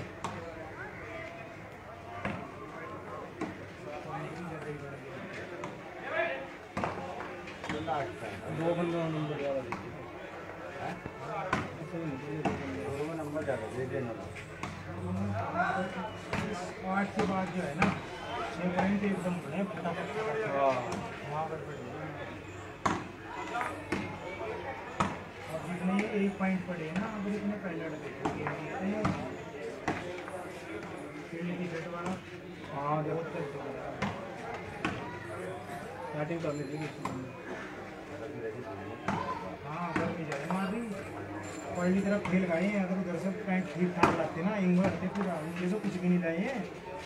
दो बंदे नंबर आठ के बाद जो है ना छः पॉइंट एकदम बने फटाफट वहाँ पर जितने एक पॉइंट पड़े ना अगर इतने पहले फील्ड की सेट वाला हाँ बहुत बैटिंग कर लीजिए हाँ अगर भी जाए मारी पहली तरफ खेल गए हैं अगर उधर से पैंट ठीक ठाक लगते ना इंग हटते पूरा उनके से कुछ भी नहीं लाए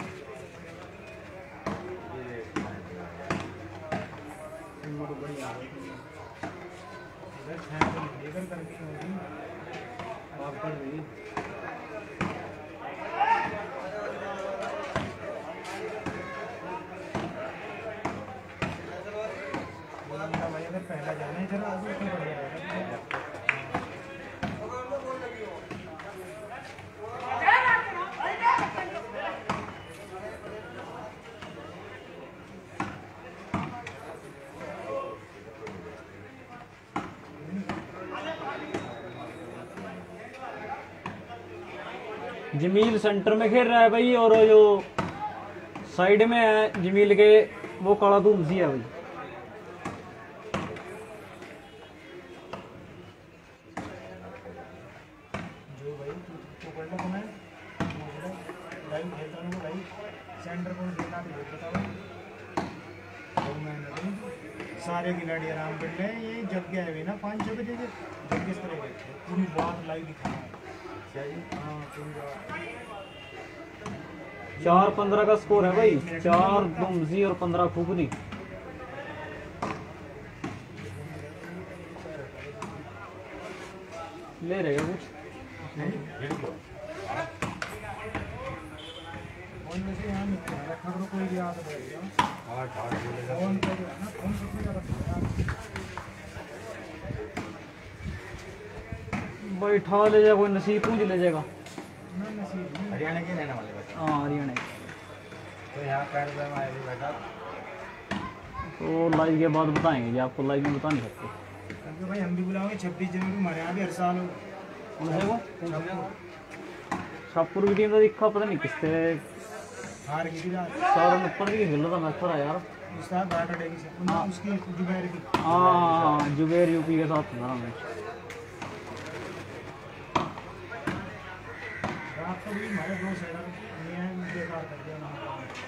बढ़िया लेकर करनी होगी आप कर रही भाई अगर पहला जाना है जरा आगे क्यों बढ़िया रहेगा जमील सेंटर में खेल रहा है भाई और जो साइड में है जमील के वो काला धूमसी है भाई। जो भाई तो पढ़ लो मैं लाइव खेलता हूँ भाई सेंटर को देना भी बताओ और मैं सारे खिलाड़ी आराम कर ले ये जब गए हुए ना पाँच छः बजे के जब किस तरह के पूरी बात लाइव दिखाना चार पंद्रह का स्कोर है भाई। चार दुमसी और पंद्रह खुकनी। ले रहे कुछ कोई भी आ भाई ठा ले जाएगा कोई नसीब पूंछ ले जाएगा। हरियाणा के रहने वाले बच्चे हाँ हरियाणा तो यहाँ कर में आए बेटा तो लाइव के बाद बताएंगे जी आपको लाइव में बता नहीं सकते क्योंकि भाई हम भी बुलाओगे छब्बीस जनवरी हमारे यहाँ भी हर साल हो शाहपुर की टीम का दिखा पता नहीं किससे हार की थी सारा ऊपर की खेल रहा था मैच था यार उसकी जुबैर की हाँ जुबैर यूपी के साथ था मैच। आपको भी हमारे दो साइडर बेकार कर दिया ना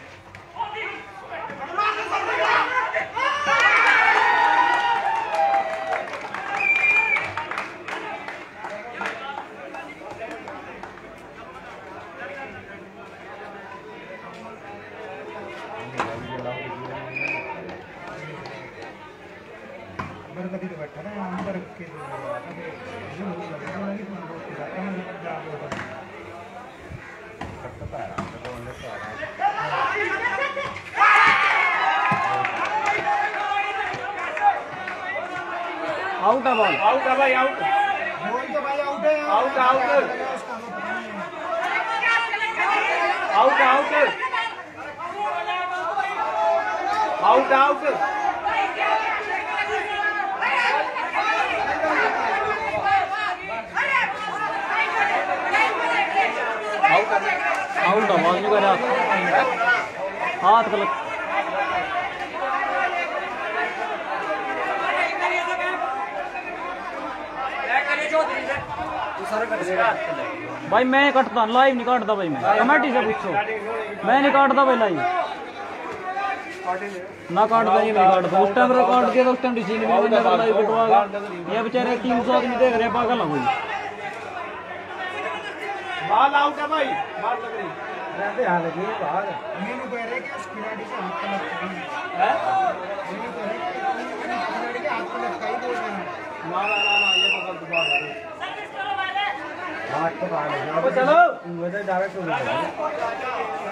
कभी तो बैठा था अंदर के आउट है बॉल आउट है भाई आउट बॉल तो भाई आउट है out out out out out out आउट है बॉल नहीं कर रहा हाथ गलत। भाई मैं कटता लाइव नहीं काटता भाई मैं कमेटी से पूछो मैं नहीं काटता भाई लाइव ना काट दो नहीं काट दो उस टाइम रिकॉर्ड किया था उस टाइम डिसीजन में बंदा कर लाइव कटवा ये बेचारे तीन सौ आदमी देख रहे पागल हो गई बाल आउट है भाई बाल लग रही रहते हां लगी बाहर मैंने कह रहे कि उस खिलाड़ी से हाथ पे लटकाई है मैंने कह रहे कि खिलाड़ी के हाथ पे लटकाई बोल रहे हैं ना ना ना ये तो गलत बात है हाथ पे बाहर है अब चलो मुझे डायरेक्ट हो गया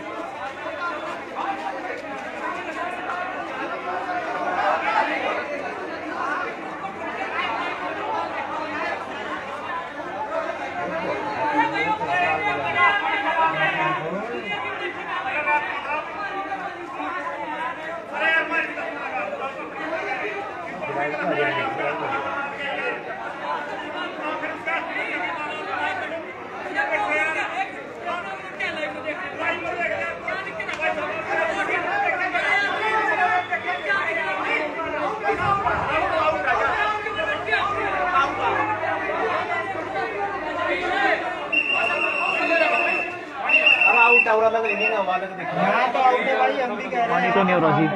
लग रही है ना वाले को देखो यहां तो आउट है भाई हम भी कह रहे हैं पानी तो नहीं हो रहा जी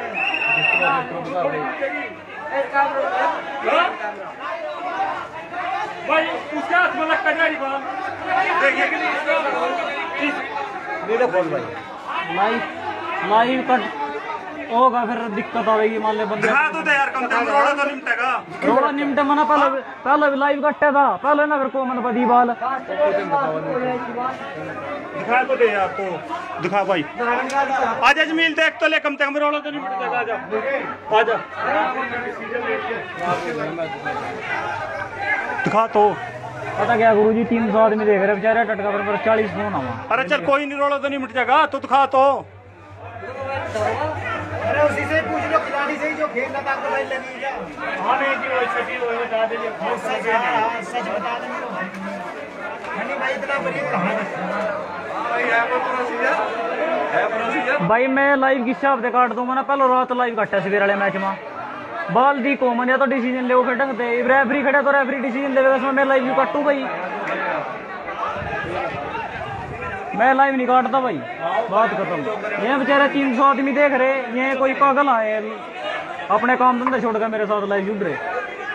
भाई उसके हाथ में लगता है बॉल देखिए कि वीडियो कॉल भाई लाइव लाइव कट होगा फिर दिक्कत आएगी मान ले बंदे दिखा दो तो यार कम से कम रोड़ा तो निपटेगा रोड़ा निमटे मना पहले पहले भी लाइव कट्टे था पहले ना फिर को मन बदी बाल दिखा तो दे यार तो दिखा भाई आजा जमील देख तो ले कम से कम रोड़ा तो निपटेगा आजा आजा दिखा तो पता क्या गुरु जी तीन सौ आदमी देख रहे बेचारे टटका पर चालीस फोन आवा अरे चल कोई नहीं रोड़ा तो नहीं मिट जाएगा तो दिखा तो अरे उसी से पूछ लो खिलाड़ी से ही जो खेल रहा था आपको भाई लगी क्या हां नहीं जी वो छठी वो बता दे सच हां सच बता दे नहीं भाई इतना बढ़िया कहां भाई है प्रोसीजर है प्रोसीजर भाई मैं लाइव की हिसाब से काट दूंगा ना पहले रात लाइव काटा सवेरे वाले मैच में बाल दी को मन या तो डिसीजन ले फिर ढंग से रेफरी खड़ा तो रेफरी डिसीजन लेगा इसमें मैं लाइव काटू भाई मैं लाइव नहीं काटता भाई बात खत्म ये बेचारे तीन सौ आदमी देख रहे ये कोई पागल आए अपने काम धंधे छोड़कर मेरे साथ लाइव जुड़ रहे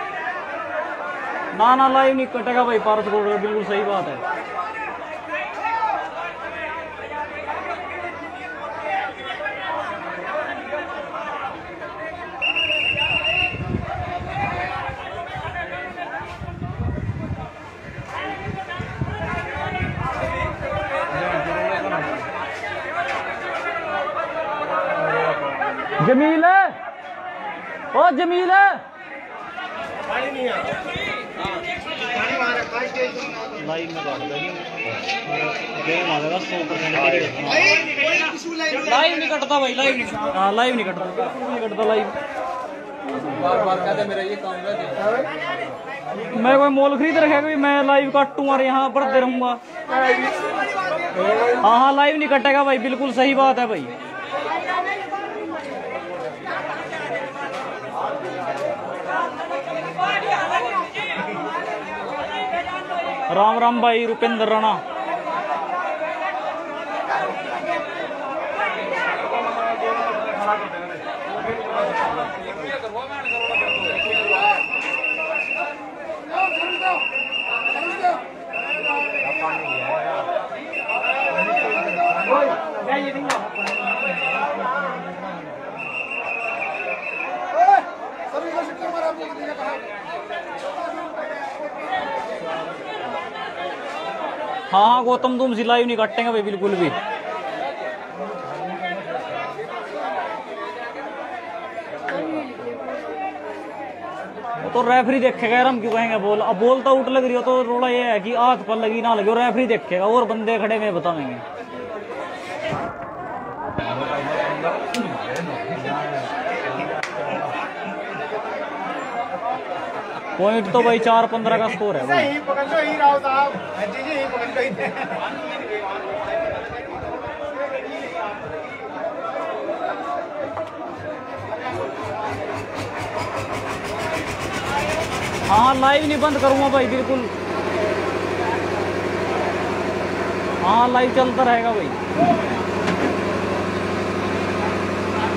ना ना लाइव नहीं कटेगा भाई पारस को बिल्कुल सही बात है जमील ओ जमील पानी नहीं है पानी वहां रखा है लाइव में काट देगी गेम आ जाएगा सौ परसेंट लाइव नहीं कटता भाई लाइव नहीं हां लाइव नहीं कटता नहीं कटता लाइव बार बार कहते मेरा ये काम है मैं कोई मोल खरीद रखा कि मैं लाइव काटूंगा और यहाँ पढ़ते रहूंगा हाँ हाँ लाइव नहीं कटेगा भाई बिल्कुल सही बात है भाई राम राम भाई रुपेंद्र राणा हाँ हाँ गौतम तुम लाइव नहीं काटेंगे भाई बिल्कुल भी तो रेफरी देखेगा यार हम क्यों कहेंगे बोल अब बोल तो आउट लग रही हो तो रोड़ा ये है कि आंख पर लगी ना लगी और रेफरी देखेगा और बंदे खड़े में बताएंगे पॉइंट तो भाई चार पंद्रह का स्कोर है भाई यही पकड़ लो ही राव साहब जी जी यही पकड़ लो ही हाँ लाइव नहीं बंद करूंगा भाई बिल्कुल हाँ लाइव चलता रहेगा भाई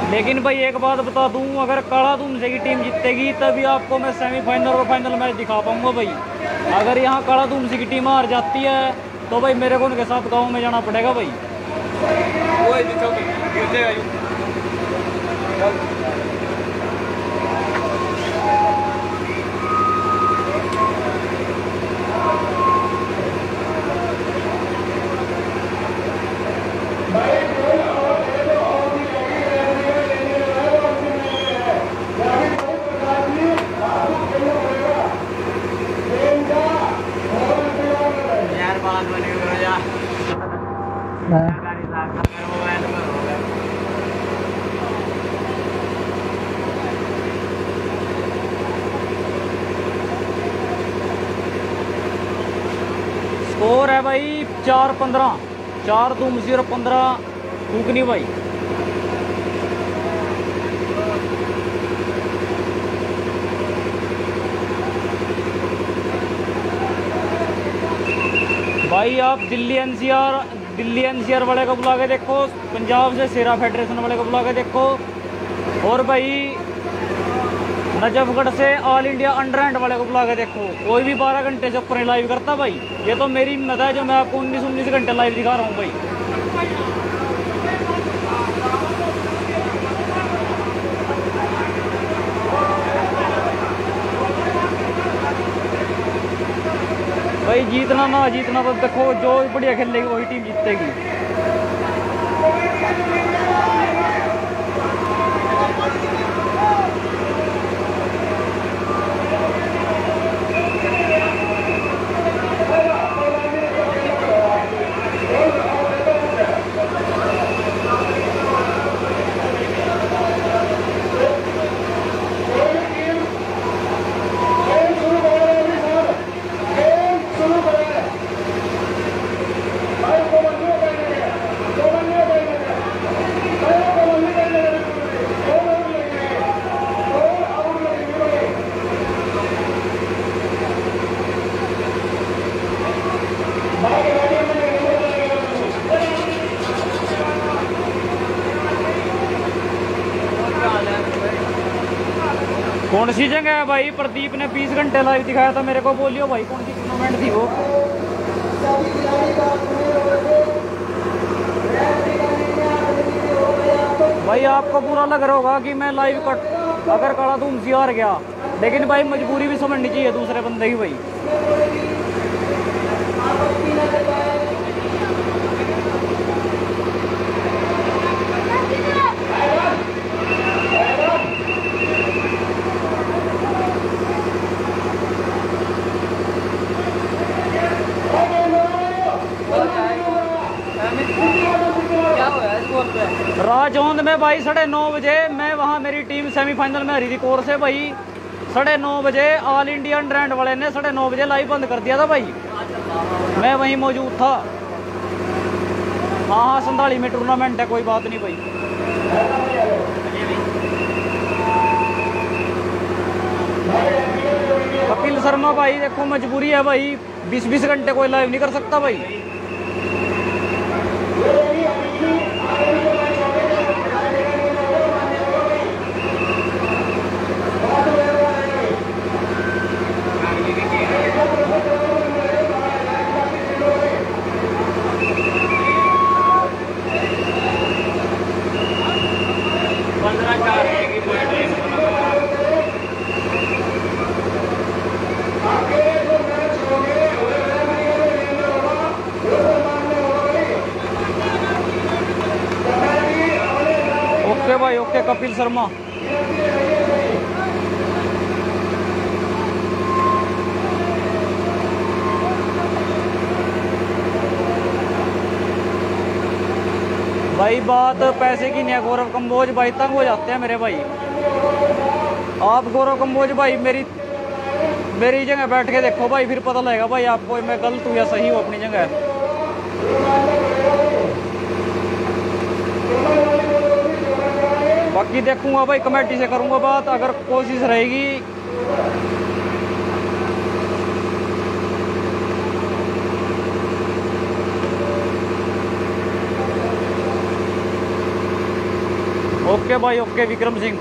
लेकिन भाई एक बात बता दूं, अगर काला तुमसे की टीम जीतेगी तभी आपको मैं सेमीफाइनल और फाइनल मैच दिखा पाऊंगा भाई। अगर यहाँ काला तुमसे की टीम हार जाती है तो भाई मेरे को उनके साथ गाँव में जाना पड़ेगा भाई। स्कोर है भाई चार पंद्रह, चार तुमसी और पंद्रह फूकनी भाई। भाई आप दिल्ली एनसीआर दिल्ली एनसीआर वाले को बुला के देखो, पंजाब से सेरा फेडरेशन वाले को बुला के देखो, और भाई नजफगढ़ से ऑल इंडिया अंडर हैंड वाले को बुला के देखो। कोई भी बारह घंटे से ऊपर लाइव करता भाई। ये तो मेरी हिम्मत है जो मैं आपको उन्नीस उन्नीस घंटे लाइव दिखा रहा हूँ भाई। भाई जीतना ना जीतना तो देखो, जो बढ़िया खेलेगी वही टीम जीतेगी। कौन सी जगह है भाई? प्रदीप ने बीस घंटे लाइव दिखाया था मेरे को, बोलियो भाई कौन सी टूर्नामेंट थी वो? भाई आपको पूरा लग रहा होगा कि मैं लाइव कट अगर काला धूम सी हार गया, लेकिन भाई मजबूरी भी समझनी चाहिए दूसरे बंदे की भाई। राजौंद में भाई साढ़े नौ बजे मैं वहाँ, मेरी टीम सेमीफाइनल में हरी थी कोर से भाई। साढ़े नौ बजे ऑल इंडिया अंडर हैंड वाले ने साढ़े नौ बजे लाइव बंद कर दिया था भाई, मैं वहीं मौजूद था। हाँ हाँ संताली में टूर्नामेंट है, कोई बात नहीं भाई। कपिल शर्मा भाई देखो मजबूरी है भाई, बीस बीस घंटे कोई लाइव नहीं कर सकता भाई। ओके भाई ओके कपिल शर्मा। भाई बात पैसे की नहीं है गौरव कंबोज भाई, तंग हो जाते हैं मेरे भाई। आप गौरव कंबोज भाई मेरी मेरी जगह बैठ के देखो भाई, फिर पता लगेगा भाई आपको मैं गलत हूँ या सही हूँ अपनी जगह। बाकी देखूंगा भाई, कमेटी से करूंगा बात, अगर कोशिश रहेगी। ओके भाई ओके विक्रम सिंह।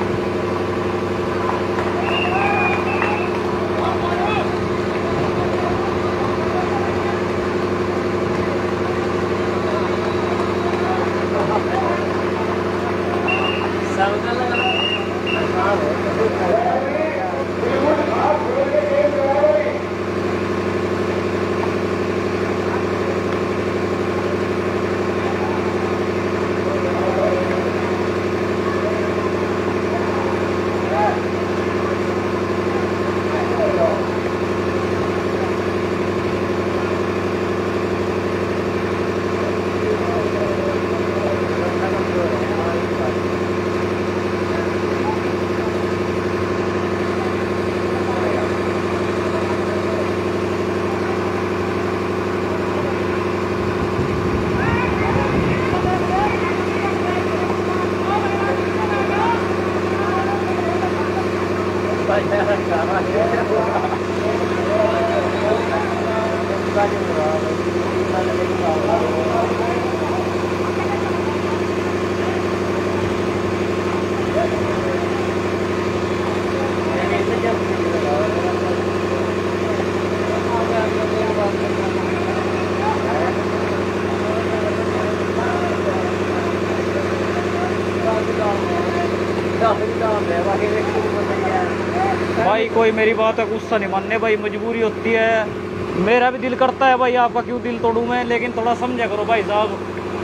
भाई कोई मेरी बात है गुस्सा नहीं मानने भाई, मजबूरी होती है। मेरा भी दिल करता है भाई, आपका क्यों दिल तोड़ूं मैं, लेकिन थोड़ा समझा करो भाई साहब।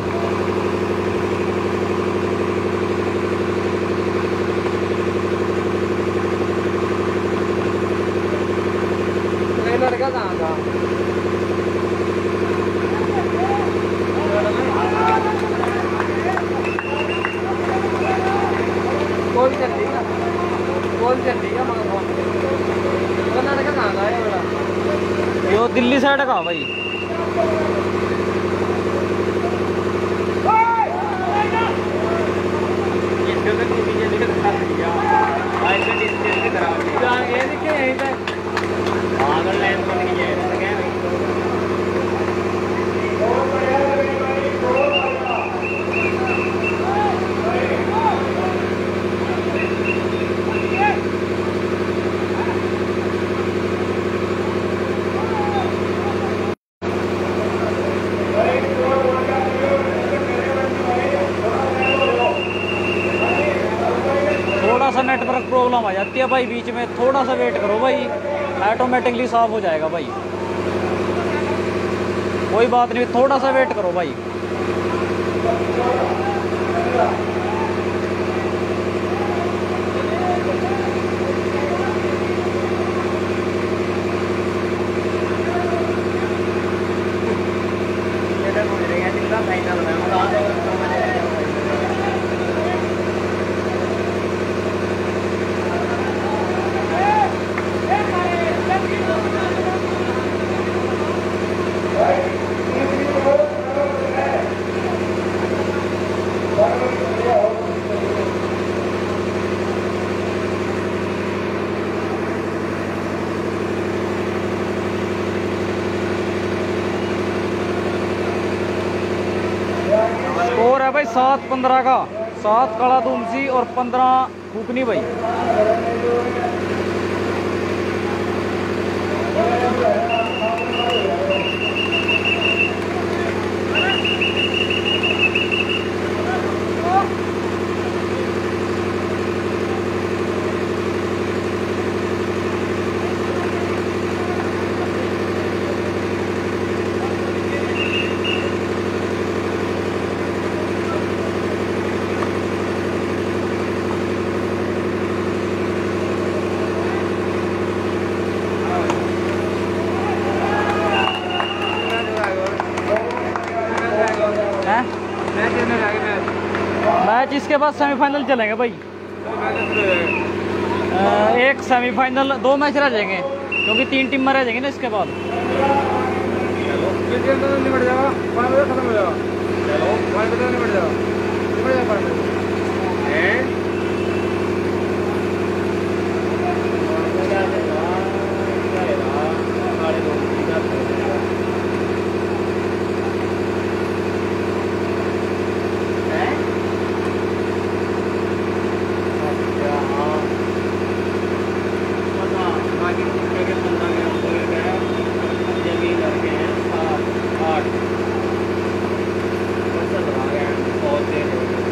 लड़का कहाँ था? कॉल कर देगा, कॉल कर देगा मगर फोन तो लड़का कहाँ था ये बड़ा? यो दिल्ली साइड का भाई। नेटवर्क प्रॉब्लम आ जाती है भाई बीच में, थोड़ा सा वेट करो भाई, ऑटोमेटिकली साफ हो जाएगा भाई। कोई बात नहीं, थोड़ा सा वेट करो भाई। स्कोर है भाई सात पंद्रह का, सात काला दुमसी और पंद्रह फूकनी भाई। मैच इसके बाद सेमीफाइनल चलेंगे भाई। एक सेमीफाइनल, दो मैच रह जाएंगे क्योंकि तीन टीम में रह जाएंगे ना इसके बाद। निपट जाएगा, खत्म हो जाएगा, निपट जाएगा, निपट जाएगा। चल रहा है बहुत देर हो गई।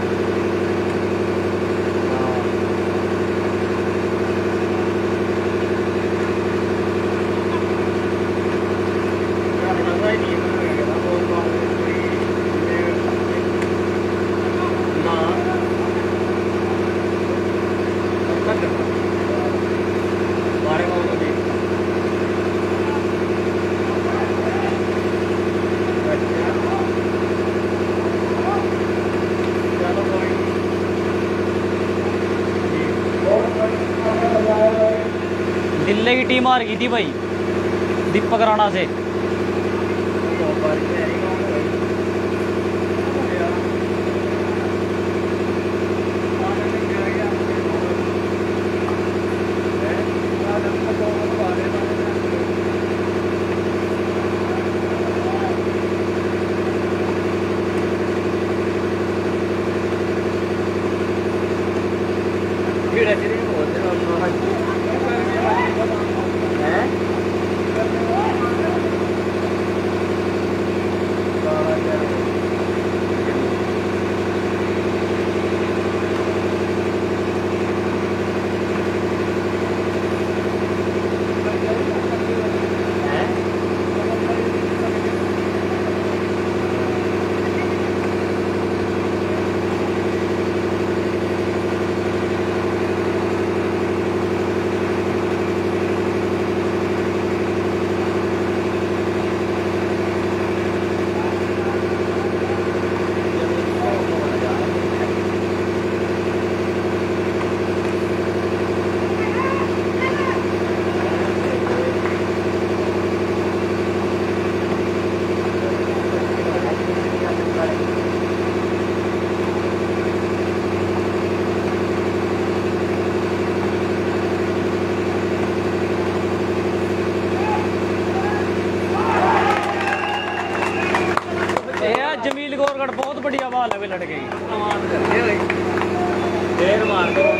दिल्ली की टीम हार गई थी भाई दीपक राणा से। जमील गौरगढ़ बहुत बढ़िया बाल है वे लड़के देर मार दो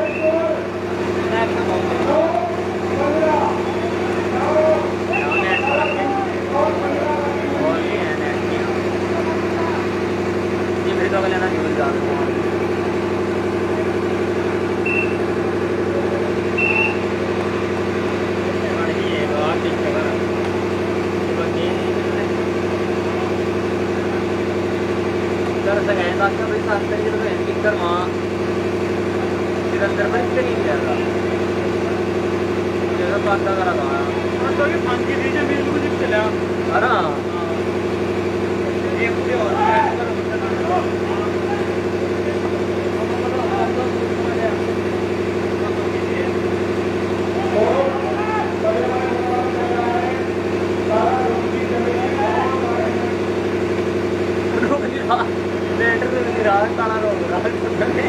लेना निरंतर पर इससे नहीं मिलेगा जगह पाता करा था तो ये पांच की दीजिए बिल्कुल जिप चला अरे ये पूरे और लेटर में विराट ताना रोक रहा है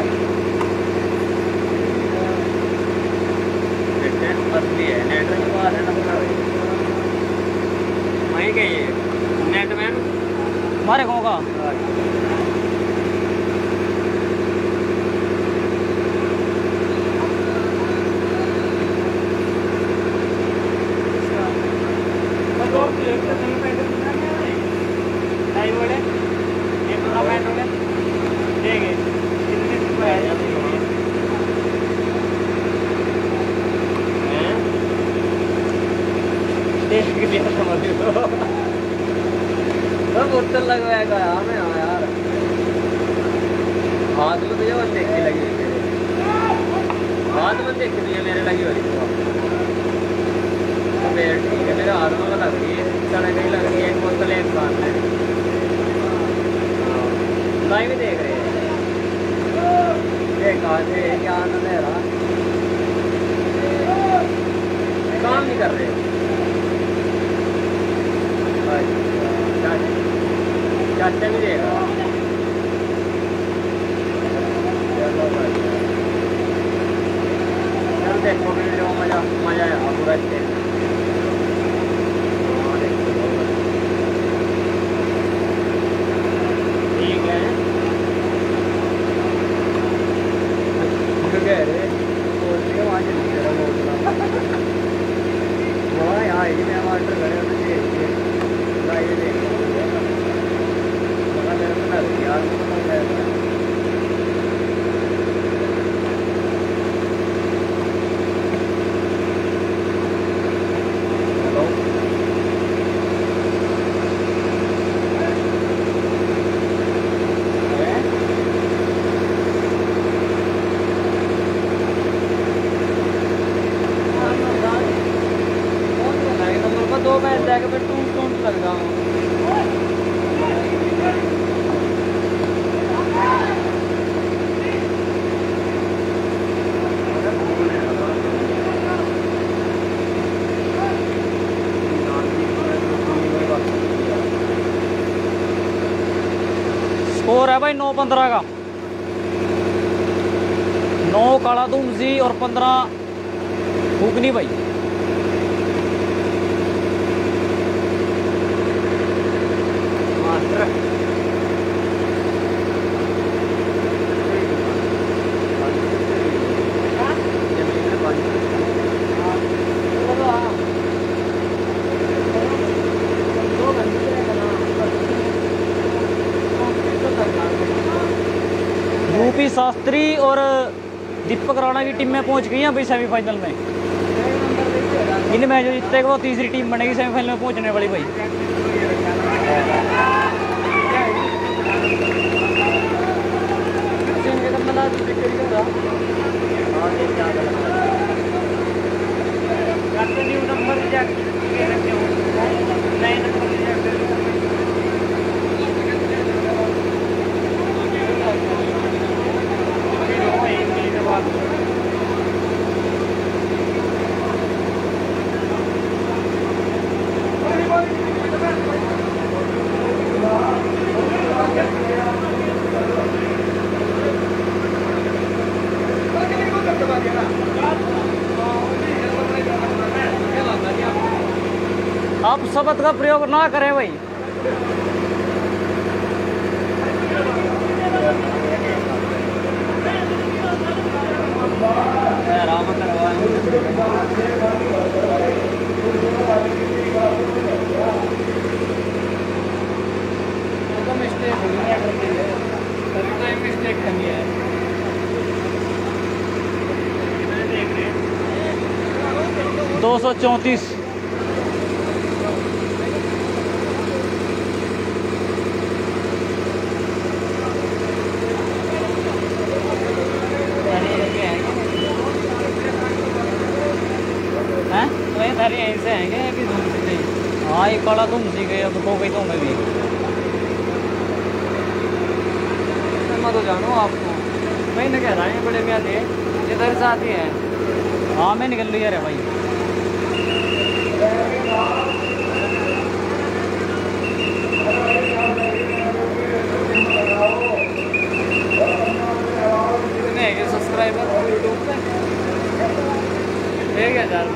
असली है नेट में बाहर है ना वहीं के ये नेट मैन हमारे गाँव का बोतल लगवाएगा हमें यार हाथ में तुझे बस देखने लगी हुई मेरे हाथ में देखी तुझे मेरे लगी हुई तो मेरे ठीक है मेरे हाथ में लग रही है सड़क नहीं लग रही है एक बोतल एक बार में लाइव देख रहे हैं ये कहा थे क्या आनंद है रहा काम नहीं कर रहे चाचा भी देगा चल देखो वीडियो मजा मजा आया पूरा ठीक है कह रहे वहाँ जल्दी करा वहाँ यहाँ मैं वाटर करे लाइव देखो स्कोर है भाई नौ पंद्रह का। नौ काला तुमसी और पंद्रह फूकनी भाई। यूपी शास्त्री और दीपक राणा की टीम में पहुंच गई हैं भाई सेमीफाइनल में। इनमें जो जीतेगा वो तीसरी टीम बनेगी सेमीफाइनल में पहुंचने वाली भाई। आप शब्द का प्रयोग ना करें भाई। दो सौ चौंतीस ऐसे हैं क्या कि हाँ ये काला तुम सी गए अब हो गई तो मैं भी मैं तो जानू आपको मैं नहीं कह रहा है बड़े मियाँ थे इधर साथ ही है। हाँ मैं निकल लिया रे भाई। कितने हैं सब्सक्राइबर यूट्यूब पे? एक हज़ार।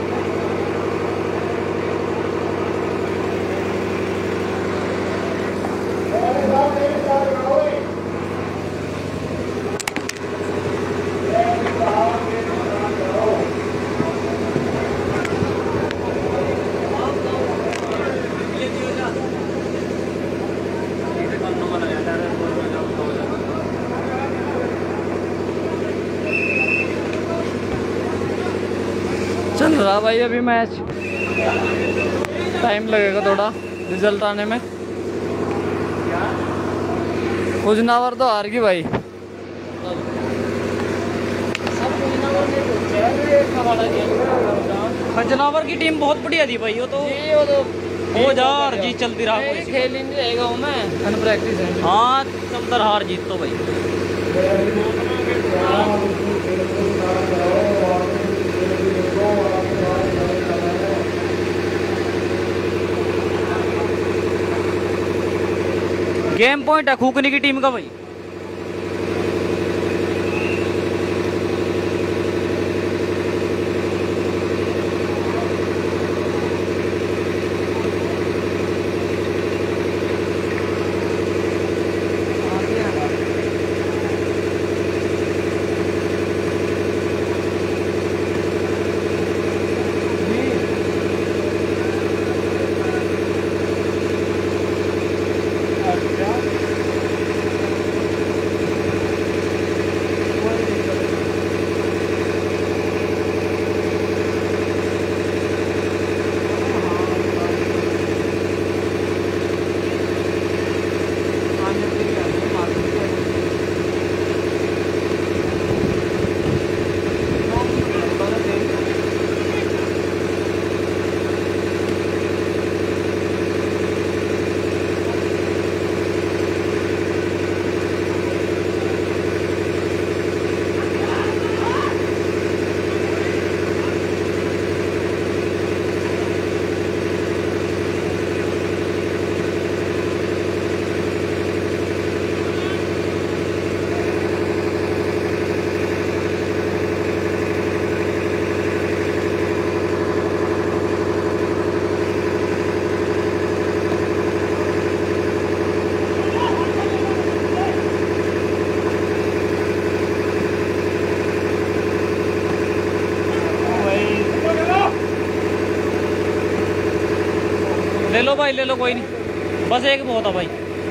चल रहा भाई अभी मैच, टाइम लगेगा थोड़ा रिजल्ट आने में। खुजनावर तो हार गई भाई। खजनावर की टीम बहुत बढ़िया थी भाई। वो तो वो तो हो जा हार जीत चलती रहा कोई सी। खेल नहीं रहेगा वो मैं अन प्रैक्टिस है। हाँ चलता रहा हार जीत तो भाई। गेम पॉइंट है खूकनी की टीम का भाई। लो भाई ले लो, कोई नहीं, बस एक बहुत है भाई।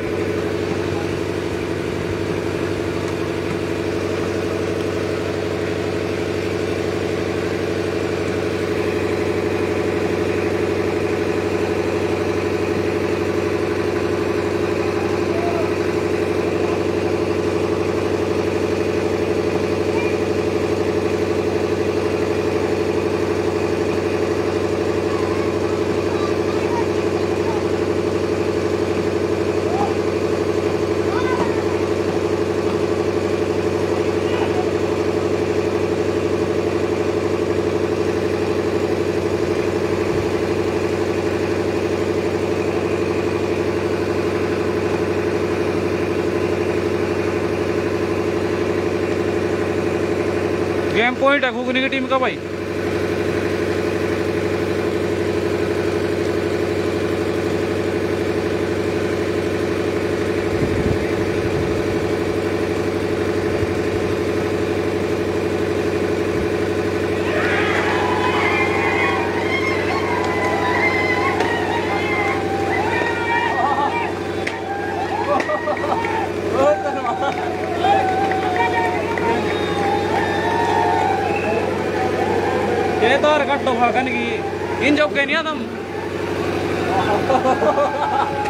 गेम पॉइंट है घुगनी की टीम का भाई। ये तो हर कट्टो भागन की इन जो के नहीं तुम